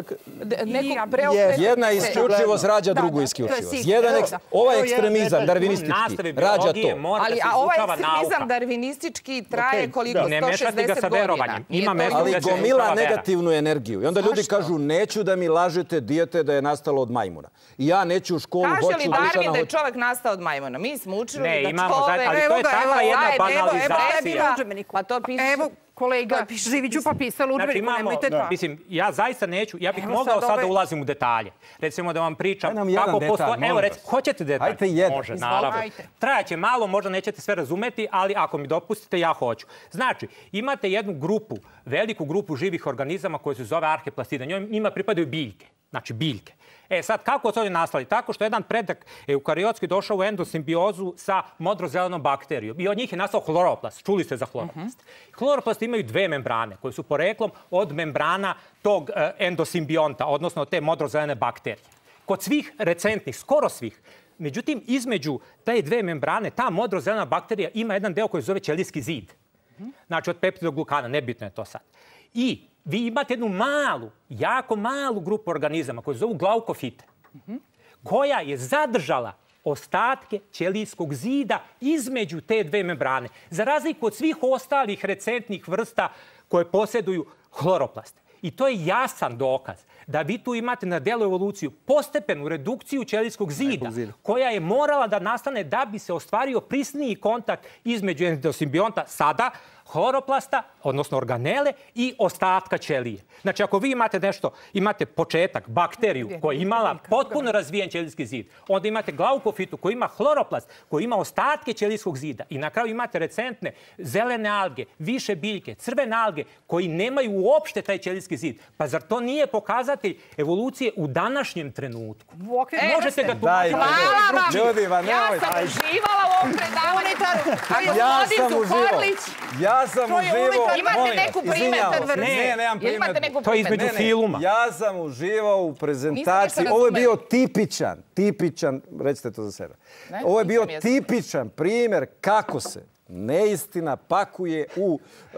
S2: preokreta?
S13: Jedna isključivost rađa drugu isključivost. Ovaj ekstremizam darvinistički rađa to.
S2: Ali ovaj ekstremizam darvinistički traje koliko? sto šezdeset godina.
S13: Ali gomila negativnu energiju. I onda ljudi kažu, neću da mi lažete dijete da je nastalo od majmuna. I ja neću u školu, hoću
S2: Darwin da je čovek nastao od majmuna. Mi smo učili da čovek...
S12: Ne, imamo, ali to je takva jedna banalizacija.
S2: Pa to piše...
S11: Evo, kolega Živiću pa pisalo u udžbeniku, nemojte to.
S12: Mislim, ja zaista neću, ja bih mogao sad da ulazim u detalje. Recimo da vam pričam kako postoje... Evo, recimo, hoćete detalj?
S13: Ajte jedan.
S12: Može, naravno. Trajaće malo, možda nećete sve razumeti, ali ako mi dopustite, ja hoću. Znači, imate jednu grupu, veliku grupu živih organizama koja se zove arheplastida. Njima pripadaju biljke. Znači, biljke. E sad, kako su oni nastali? Tako što jedan predak eukariotski došao u endosimbiozu sa modrozelenom bakterijom i od njih je nastao hloroplast. Čuli ste za hloroplast. Hloroplast imaju dve membrane koje su poreklom od membrana tog endosimbionta, odnosno te modrozelene bakterije. Kod svih recentnih, skoro svih, međutim, između te dve membrane, ta modrozelena bakterija ima jedan deo koji se zove ćelijski zid. Znači, od peptidoglukana, nebitno je to sad. I vi imate jednu malu, jako malu grupu organizama koju zovu glaukofite, koja je zadržala ostatke ćelijskog zida između te dve membrane, za razliku od svih ostalih recentnih vrsta koje posjeduju hloroplaste. I to je jasan dokaz da vi tu imate na delu evoluciju postepenu redukciju ćelijskog zida, koja je morala da nastane da bi se ostvario prisniji kontakt između endosimbionta sada, hloroplasta, odnosno organele, i ostatka ćelije. Znači, ako vi imate nešto, imate početak, bakteriju koja je imala potpuno razvijen ćelijski zid, onda imate glaukofitu koja ima hloroplast, koja ima ostatke ćelijskog zida i na kraju imate recentne zelene alge, više biljke, crvene alge koji nemaju uopšte taj ćelijski zid. Pa zar to nije pokazatelj evolucije u današnjem trenutku? Možete ga tumačiti.
S2: Hvala vam! Ja sam uživala u ovom predavanju. Gospodin Zukorlić.
S13: Ja sam uživao...
S2: Imate neku primjer?
S13: Ne, nemam primjer.
S12: To je između filuma.
S13: Ja sam uživao u prezentaciji. Ovo je bio tipičan, tipičan, recite to za sebe. Ovo je bio tipičan primjer kako se neistina pakuje u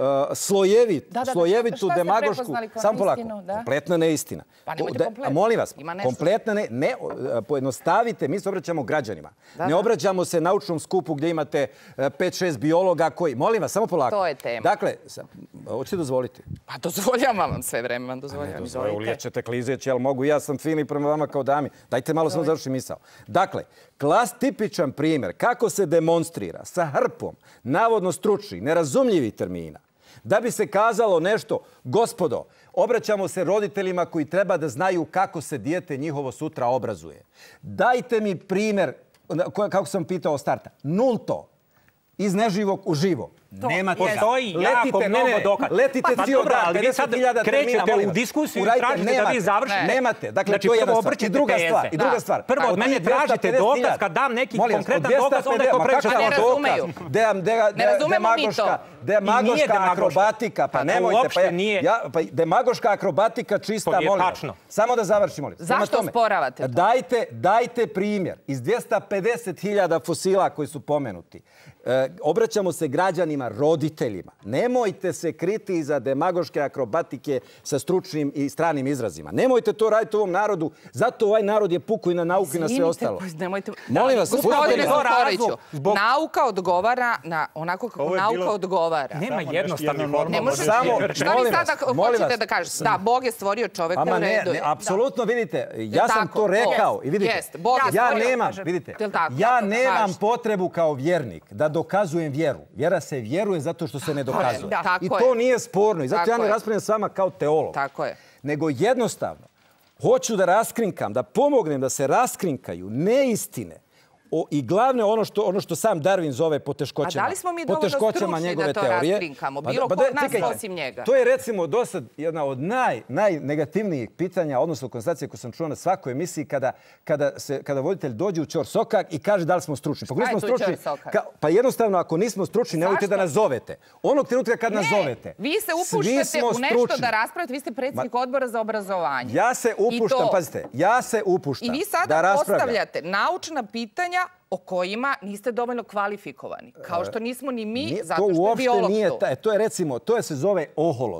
S13: slojevitu demagošku... Samo polako. Kompletna neistina.
S2: Pa nemojte kompletno.
S13: Molim vas, kompletna ne... Pojednostavite, mi se obraćamo građanima. Ne obraćamo se naučnom skupu gdje imate pet šest biologa koji... Molim vas, samo polako.
S2: To je tema.
S13: Dakle, hoćete dozvoliti?
S2: Pa dozvoljavam vam sve vreme, vam dozvoljavam.
S13: Ulijećete klizeći, ali mogu ja sam fini prema vama kao dami. Dajte malo samo završiti misao. Dakle, klas tipičan primjer kako se demonstrira sa hrpom navodno stručnih, nerazumljivih termina, da bi se kazalo nešto, gospodo, obraćamo se roditeljima koji treba da znaju kako se dijete njihovo sutra obrazuje. Dajte mi primjer, kako sam pitao starta, nulto, iz neživog u živo.
S12: Nemate. Postoji jako mnogo dokaza.
S13: Letite cijel dan,
S12: ali vi sad krećete u diskusiju i tražite da vi završite.
S13: Nemate. Dakle, to je jedna stvar. I druga stvar. I druga stvar.
S12: Prvo od mene tražite dokaz, kad dam neki konkretan dokaz, onda je to preče.
S2: Ne razumeju. Ne razumemo mi to.
S13: Demagoška akrobatika. Pa nemojte. Demagoška akrobatika čista, molim vas. Samo da završimo.
S2: Zašto osporavate to?
S13: Dajte primjer iz dvjesto pedeset hiljada fosila koji su pomenuti. Obraćamo se građanima, roditeljima. Nemojte se kriti iza demagoške akrobatike sa stručnim i stranim izrazima. Nemojte to raditi ovom narodu. Zato ovaj narod je puku i na nauku i na sve ostalo. Molim vas,
S2: gospodine Zukorliću, nauka odgovara na onako kako nauka odgovara.
S12: Nema jednostavnih
S2: odgovora. Šta vi sada hoćete da kažete? Da, Bog je stvorio čoveka u redu.
S13: Apsolutno, vidite, ja sam to rekao. I vidite, ja nemam, vidite, ja nemam potrebu kao vjernik da dokazujem vjeru. Vjera se vjeruje zato što se ne dokazuje. I to nije sporno. I zato ja ne raspravljam s vama kao teolog.
S2: Tako je.
S13: Nego jednostavno, hoću da raskrinkam, da pomognem da se raskrinkaju neistine i glavne ono što sam Darwin zove poteškoćama.
S2: A da li smo mi dovoljno stručni da to raskrinkamo? Bilo ko od nas osim njega.
S13: To je recimo do sad jedna od najnegativnijih pitanja, odnosno konstatacije koje sam čuo na svakoj emisiji kada voditelj dođe u ćor sokak i kaže da li smo stručni.
S2: Šta je tu ćor sokak?
S13: Pa jednostavno, ako nismo stručni, nemojte da nas zovete. Onog trenutka kad nas zovete,
S2: vi se upuštate u nešto da raspravite. Vi ste predsjednik odbora za obrazovanje.
S13: Ja se upuštam, pazite, ja se upuštam da raspravljam.
S2: I vi sada postavljate naučna pitanja o kojima niste dovoljno kvalifikovani. Kao što nismo ni mi, zato što je biolog tu.
S13: To je recimo, to se zove oholost.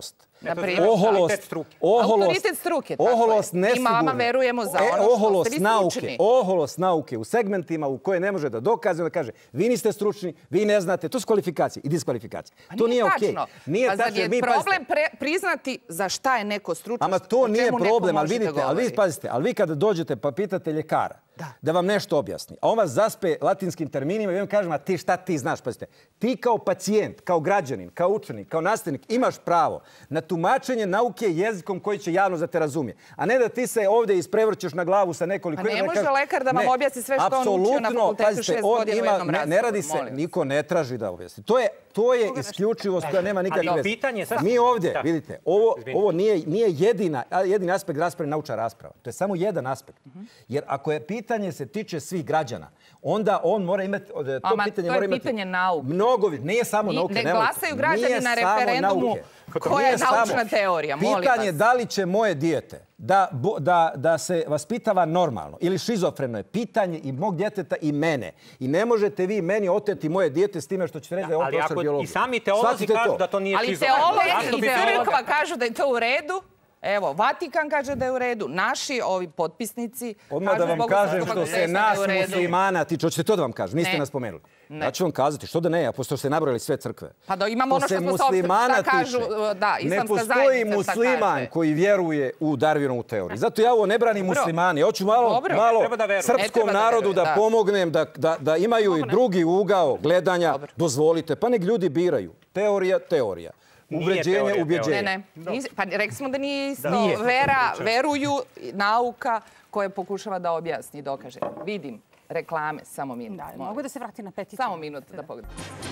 S13: Oholost,
S2: autoritet struke,
S13: oholost nesigurne.
S2: I vama verujemo za ono što ste vi stručni.
S13: Oholost nauke u segmentima u koje ne može da dokaze, da kaže vi niste stručni, vi ne znate. To su kvalifikacije i diskvalifikacije. To nije okej.
S2: Nije tačno. Je problem priznati za šta je neko stručan.
S13: Ama to nije problem, ali vidite, ali vi pazite, ali vi kada dođete pa pitate ljekara da vam nešto objasni, a on vas zaspe latinskim terminima i vam kaže, a ti šta ti znaš, pazite, ti kao pacijent, kao građanin, kao učenik, kao nastavnik imaš pravo na tumačenje nauke jezikom koji će javnost da te razumije, a ne da ti se ovdje isprevrćeš na glavu sa nekoliko...
S2: Pa ne može lekar da vam objasni sve što on učio na fakultetu šest godina u jednom razgovoru.
S13: Ne radi se, niko ne traži da objasni. To je To je isključivost koja nema nikakve veze. Mi ovdje, vidite, ovo nije jedini aspekt rasprave, naučna rasprava. To je samo jedan aspekt. Jer ako je pitanje se tiče svih građana, onda on mora imati...
S2: To je pitanje nauke.
S13: Mnogo, nije samo nauke.
S2: Ne glasaju građani na referendumu koja je naučna teorija, molim vas.
S13: Pitanje da li će moje dijete da se vaspitava normalno ili šizofreno je pitanje i mog djeteta i mene. I ne možete vi meni oteti moje dijete s time što ćete reći da je on profesor biologije.
S12: I sami teolozi kažu da to nije šizofreno.
S2: Ali teolozi i crkva kažu da je to u redu. Evo, Vatikan kaže da je u redu. Naši ovi potpisnici...
S13: Odmah da vam kažem što se nas muslimana tiče. Hoćete to da vam kažem? Niste nas spomenuli. Ja ću vam kazati. Što da ne? A pošto ste nabrojali sve crkve.
S2: Pa da imamo ono što smo šta kažu
S13: ne postoji musliman koji vjeruje u Darwinovu teoriju. Zato ja ovo ne branim muslimani. Hoću malo srpskom narodu da pomognem, da imaju i drugi ugao gledanja. Dozvolite. Pa nek ljudi biraju. Teorija, teorija. Ubređenje, ubjeđenje.
S2: Ne, ne. Pa rekli smo da nije isto. Vera, veruju, nauka koja pokušava da objasni i dokaže. Vidim reklame, samo minut.
S11: Mogu da se vrati na peticiju?
S2: Samo minut da pogledam.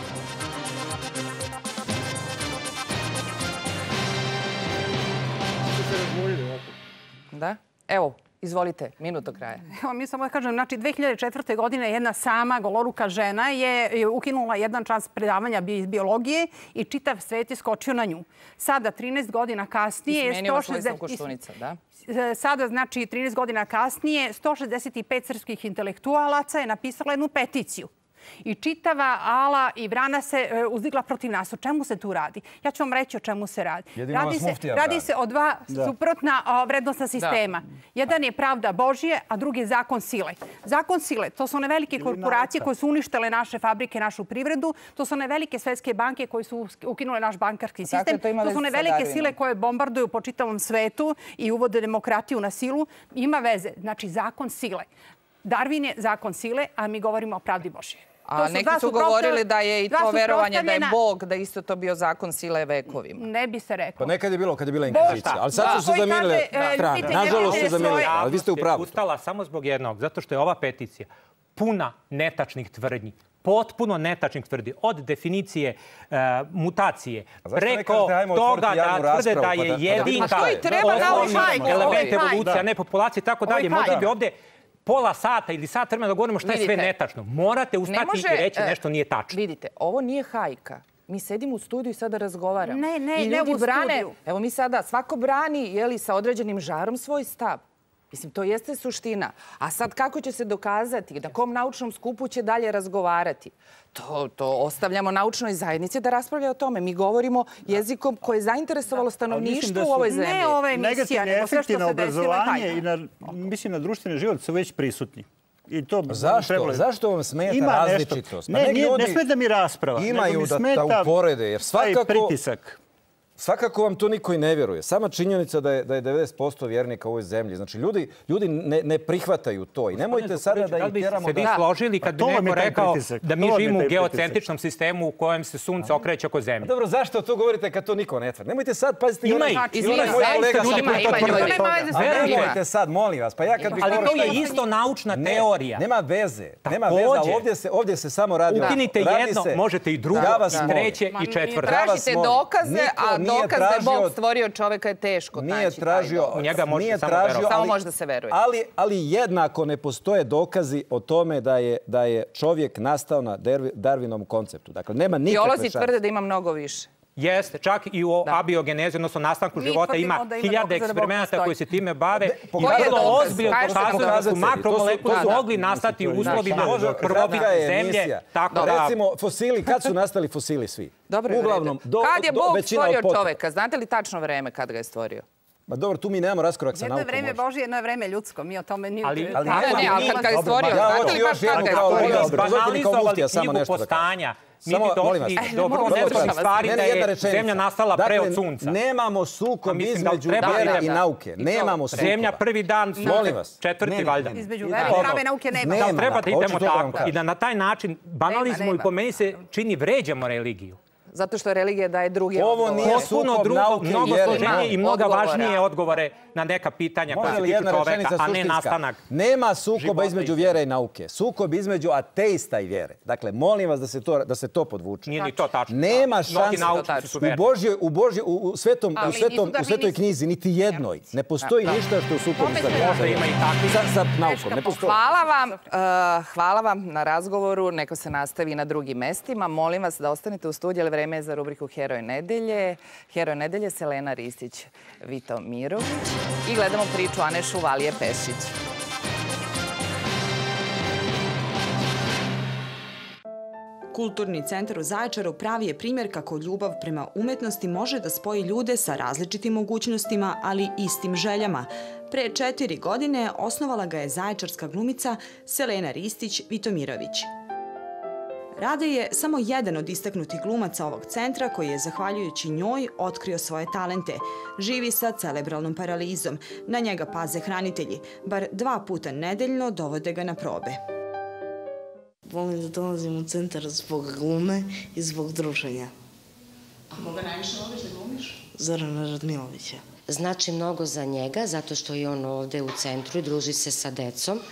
S2: Da? Evo. Izvolite, minut do kraja.
S11: Evo, mi samo da kažem, znači dve hiljade četvrte. godine jedna sama goloruka žena je ukinula jedan čas predavanja biologije i čitav svet je skočio na nju. Sada, trinaest godina kasnije...
S2: Izmenio svojstvo Koštunica, da?
S11: Sada, znači, trinaest godina kasnije, sto šezdeset pet srpskih intelektualaca je napisala jednu peticiju. I čitava ala i vrana se uzdigla protiv nas. O čemu se tu radi? Ja ću vam reći o čemu se radi. Radi se o dva suprotna vrednostna sistema. Jedan je pravda Božje, a drugi je zakon sile. Zakon sile, to su one velike korporacije koje su uništile naše fabrike, našu privredu. To su one velike svetske banke koje su ukinule naš bankarski sistem. To su one velike sile koje bombarduju po čitavom svetu i uvode demokratiju na silu. Ima veze. Znači, zakon sile. Darwin je zakon sile, a mi govorimo o pravdi Božje.
S2: A neki su govorili da je i to verovanje da je Bog, da isto to bio zakon sile vekovima.
S11: Ne bi se rekao.
S13: Pa nekad je bilo, kad je bila inkvizicija. Ali sad su se zamijenile strane. Nažalost su zamijenile, ali vi ste u pravu.
S12: Ustala samo zbog jednog, zato što je ova peticija puna netačnih tvrdnji. Potpuno netačnih tvrdi. Od definicije mutacije preko toga da tvrde da je jedinka osnovni element evolucija, ne populacije, tako dalje. Mogli bi ovdje pola sata ili sat vremena da govorimo šta je sve netačno. Morate ustati i reći nešto nije tačno.
S2: Vidite, ovo nije hajka. Mi sedimo u studiju i sada razgovaramo.
S11: Ne, ne, ne u studiju.
S2: Evo mi sada, svako brani sa određenim žarom svoj stav. Mislim, to jeste suština. A sad kako će se dokazati, na kom naučnom skupu će dalje razgovarati? To ostavljamo naučnoj zajednici da raspravlja o tome. Mi govorimo jezikom koje je zainteresovalo stanovništvo u ovoj zemlji.
S11: Ne ova emisija, nego sve što se desilo
S14: i mislim na društveni život su već prisutni.
S13: Zašto? Zašto vam smeta različitost?
S14: Ne smeta mi rasprava.
S13: Imaju da uporede, jer svakako...
S14: pritisak.
S13: Svakako vam to niko i ne vjeruje. Sama činjenica da je devedeset posto vjernika u ovoj zemlji. Znači, ljudi ne prihvataju to. I nemojte sada da ih tjeramo da...
S12: Da bi se vi složili kad bi neko rekao da mi živimo u geocentričnom sistemu u kojem se sunce okreće oko zemlje.
S13: Dobro, zašto to govorite kad to niko ne tvrdi? Nemojte sad, pazite...
S12: Ima ih.
S13: Nemojte sad, molim vas.
S12: Ali to je isto naučna teorija.
S13: Nema veze. Nema veze. Ovdje se samo radi...
S12: Ukinite jedno, možete i drugo, i treće, i četvrto.
S2: Tražite dokaze, a dokaz da je Bog stvorio čoveka je teško naći.
S12: Nije tražio,
S2: samo može da se veruje.
S13: Ali jednako ne postoje dokazi o tome da je čovjek nastao na Darwinovom konceptu. Dakle, nema nikakve šanse.
S2: Biolozi tvrde da ima mnogo više.
S12: Jeste, čak i u abiogenezi, odnosno nastanku života, ima hiljade eksperimenata koji se time bave i vrlo ozbiljno pokazuju da su makromolekule mogli nastati u uslovima prvobitne zemlje.
S13: Recimo, fosili, kad su nastali fosili svi? Uglavnom,
S2: kad je Bog stvorio čoveka? Znate li tačno vreme kad ga je stvorio?
S13: Ma dobro, tu mi nemamo raskorak sa naukom.
S11: Jedno je vreme Božje, jedno je vreme ljudsko. Mi o tome nije...
S2: Ali ne, ali kad ga je stvorio, znate li baš kad ga je stvorio?
S12: Banalizovali knjigu postanja. Mi bi došli do vrlo nevršnih stvari da je zemlja nastala pre od sunca.
S13: Nemamo sukob između vere i nauke. Nemamo sukoba.
S12: Zemlja prvi dan, četvrti valjda.
S11: Između vere i prave nauke nema.
S12: Da, treba da idemo tako. I da na taj način banalizmu i po meni se čini vređamo religiju.
S2: Zato što religija daje druge
S13: odgovore. Ovo nije sukob nauke i vere.
S12: Mnogo složenije i mnogo važnije odgovore na neka pitanja koja se tiču čoveka, a ne nastanak.
S13: Nema sukoba između vjere i nauke. Sukob između ateista i vjere. Dakle, molim vas da se to podvuče.
S12: Nije ni to tačno.
S13: Nema šanse u svetoj knjizi, niti jednoj. Ne postoji ništa što je u sukobu sa naukom. Ne postoji.
S2: Hvala vam na razgovoru. Neko se nastavi na drugim mestima. Molim vas da ostanete u studiju, ali vreme je za rubriku Heroj nedelje. Heroj nedelje Selena Ristić-Vitomirović. I gledamo priču Ane Šuvalije-Pešić.
S15: Kulturni centar u Zaječaru pravi je primjer kako ljubav prema umetnosti može da spoji ljude sa različitim mogućnostima, ali istim željama. Pre četiri godine osnovala ga je zaječarska glumica Selena Ristić-Vitomirović. Rade je samo jedan od istaknutih glumaca ovog centra koji je, zahvaljujući njoj, otkrio svoje talente. Živi sa cerebralnom paralizom. Na njega paze hranitelji. Bar dva puta nedeljno dovode ga na probe.
S16: Volim da dolazim u centar zbog glume i zbog druženja.
S15: A koga najviše voliš da glumiš?
S16: Zorana Radmilovića.
S17: Znači mnogo za njega, zato što je on ovde u centru i druži se sa decom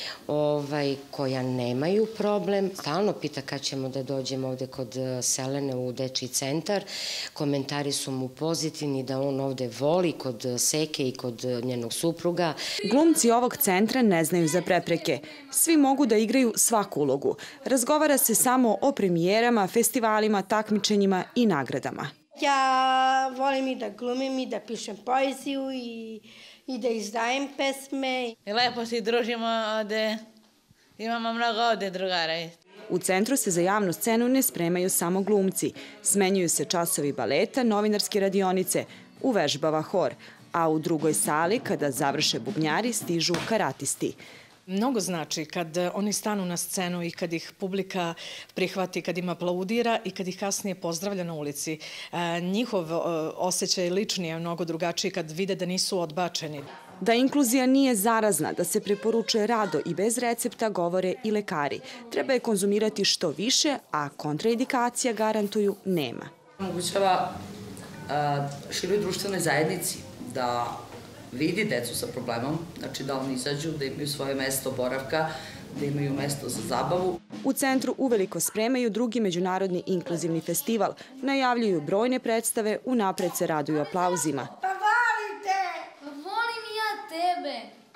S17: koja nemaju problem. Stalno pita kad ćemo da dođemo ovde kod Selene u dečiji centar. Komentari su mu pozitivni da on ovde voli kod Seke i kod njenog supruga.
S15: Glumci ovog centra ne znaju za prepreke. Svi mogu da igraju svaku ulogu. Razgovara se samo o premijerama, festivalima, takmičenjima i nagradama.
S18: Ja volim i da glumim i da pišem poeziju i i da izdajem pesme.
S19: Lepo se družimo ovde, imamo mnogo ovde drugara.
S15: U centru se za javnu scenu ne spremaju samo glumci. Smenjuju se časovi baleta, novinarske radionice, uvežbava hor, a u drugoj sali, kada završe bubnjari, stižu karatisti.
S20: Mnogo znači kad oni stanu na scenu i kad ih publika prihvati, kad im aplaudira i kad ih kasnije pozdravlja na ulici. Njihov osjećaj lični je mnogo drugačiji kad vide da nisu odbačeni.
S15: Da inkluzija nije zarazna, da se preporučuje rado i bez recepta, govore i lekari. Treba je konzumirati što više, a kontraindikacija, garantuju, nema.
S21: Omogućava široj društvenoj zajednici da vidi decu sa problemom, znači da oni izađu, da imaju svoje mesto boravka, da imaju mesto za zabavu.
S15: U centru uveliko spremaju drugi međunarodni inkluzivni festival. Najavljuju brojne predstave, unapred se raduju aplauzima.
S18: Pa volim te! Pa volim i ja tebe!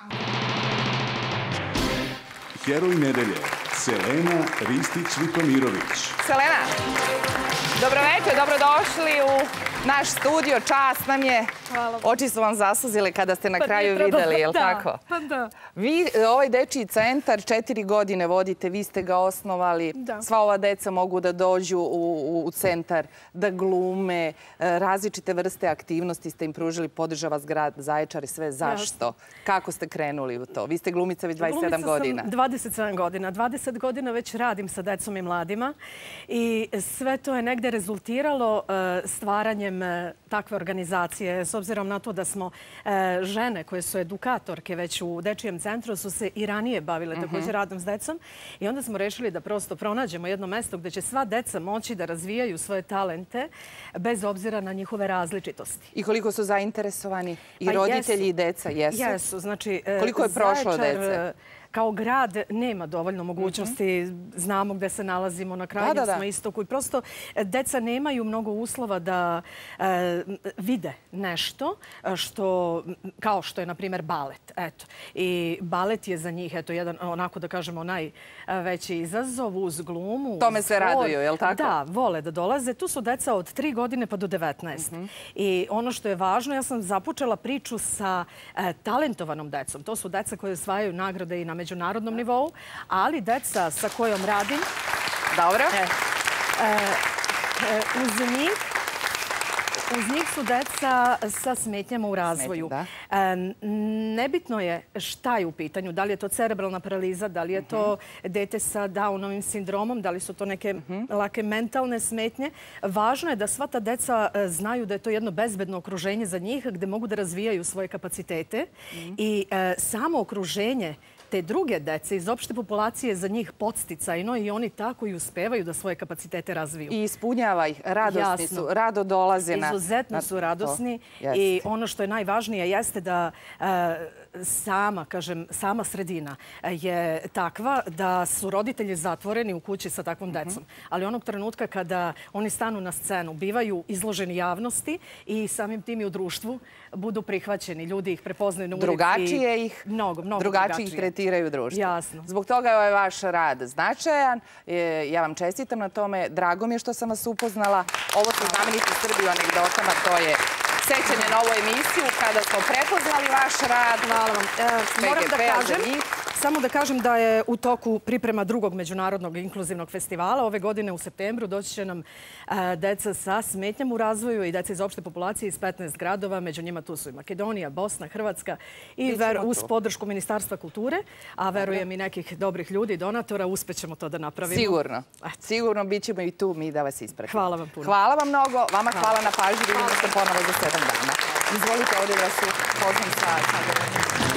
S1: Heroj nedelje, Selena Ristić-Vitomirović.
S2: Selena, dobroveče, dobrodošli u naš studio. Čast nam je. Oči su vam zasuzile kada ste na kraju videli, je li tako?
S11: Pa da.
S2: Vi ovaj dečiji centar četiri godine vodite, vi ste ga osnovali. Sva ova deca mogu da dođu u centar, da glume, različite vrste aktivnosti ste im pružili, podržava vas grad Zaječar i sve. Zašto? Kako ste krenuli u to? Vi ste glumica već dvadeset sedam godina.
S11: Glumica sam dvadeset sedam godina. dvadeset godina već radim sa decom i mladima i sve to je negde rezultiralo stvaranjem takve organizacije. S obzirom na to da smo žene koje su edukatorke već u dečijem centru su se i ranije bavile također radom s decom i onda smo rešili da prosto pronađemo jedno mesto gde će sva deca moći da razvijaju svoje talente bez obzira na njihove različitosti.
S2: I koliko su zainteresovani i roditelji i deca? Jesu.
S11: Jesu. Znači,
S2: koliko je prošlo dece?
S20: kao grad nema dovoljno mogućnosti. Znamo gde se nalazimo na krajnjem smo istoku i prosto deca nemaju mnogo uslova da vide nešto što, kao što je, na primjer, balet. Eto. I balet je za njih, eto, jedan, onako da kažemo, najveći izazov uz glumu.
S2: Tome se raduju, je li tako?
S20: Da, vole da dolaze. Tu su deca od tri godine pa do devetnaest. I ono što je važno, ja sam započela priču sa talentovanom decom. To su deca koje osvajaju nagrade i na međunarodnom nivou, ali deca sa kojom radim...
S2: Dobro.
S20: Uz njih Uz njih su deca sa smetnjama u razvoju. Nebitno je šta je u pitanju. Da li je to cerebralna paraliza, da li je to dete sa Downovim sindromom, da li su to neke lake mentalne smetnje. Važno je da sva ta deca znaju da je to jedno bezbedno okruženje za njih gde mogu da razvijaju svoje kapacitete i samo okruženje te druge dece iz opšte populacije za njih podsticajno i oni tako i uspevaju da svoje kapacitete razviju.
S2: I ispunjava ih. Radosni su. Rado dolaze na...
S20: Izuzetno su radosni i ono što je najvažnije jeste da sama, kažem, sama sredina je takva da su roditelji zatvoreni u kući sa takvom decom. Ali onog trenutka kada oni stanu na scenu, bivaju izloženi javnosti i samim tim i u društvu budu prihvaćeni. Ljudi ih prepoznaju na ulici.
S2: Drugačije ih,
S20: mnogo, mnogo drugačije.
S2: Drugačije ih tretiraju društvo.
S20: Jasno.
S2: Zbog toga je ovaj vaš rad značajan. Ja vam čestitam na tome. Drago mi je što sam vas upoznala. Ovo su znameniti Srbi u anegdotama. To je sećanje na ovu emisiju kada smo prepoznali vaš rad.
S20: Hvala vam. Moram da kažem, samo da kažem da je u toku priprema drugog međunarodnog inkluzivnog festivala. Ove godine u septembru doći će nam deca sa smetnjama u razvoju i deca iz opšte populacije iz petnaest gradova. Među njima tu su i Makedonija, Bosna, Hrvatska i uz podršku Ministarstva kulture, a verujem i nekih dobrih ljudi i donatora, uspećemo to da napravimo.
S2: Sigurno. Sigurno bit ćemo i tu mi da vas ispratimo.
S20: Hvala vam puno.
S2: Hvala vam mnogo. Vama hvala na pažnji. Vidimo se ponovo za sedam dana. Izvolite, ovdje da vas upoznam sa...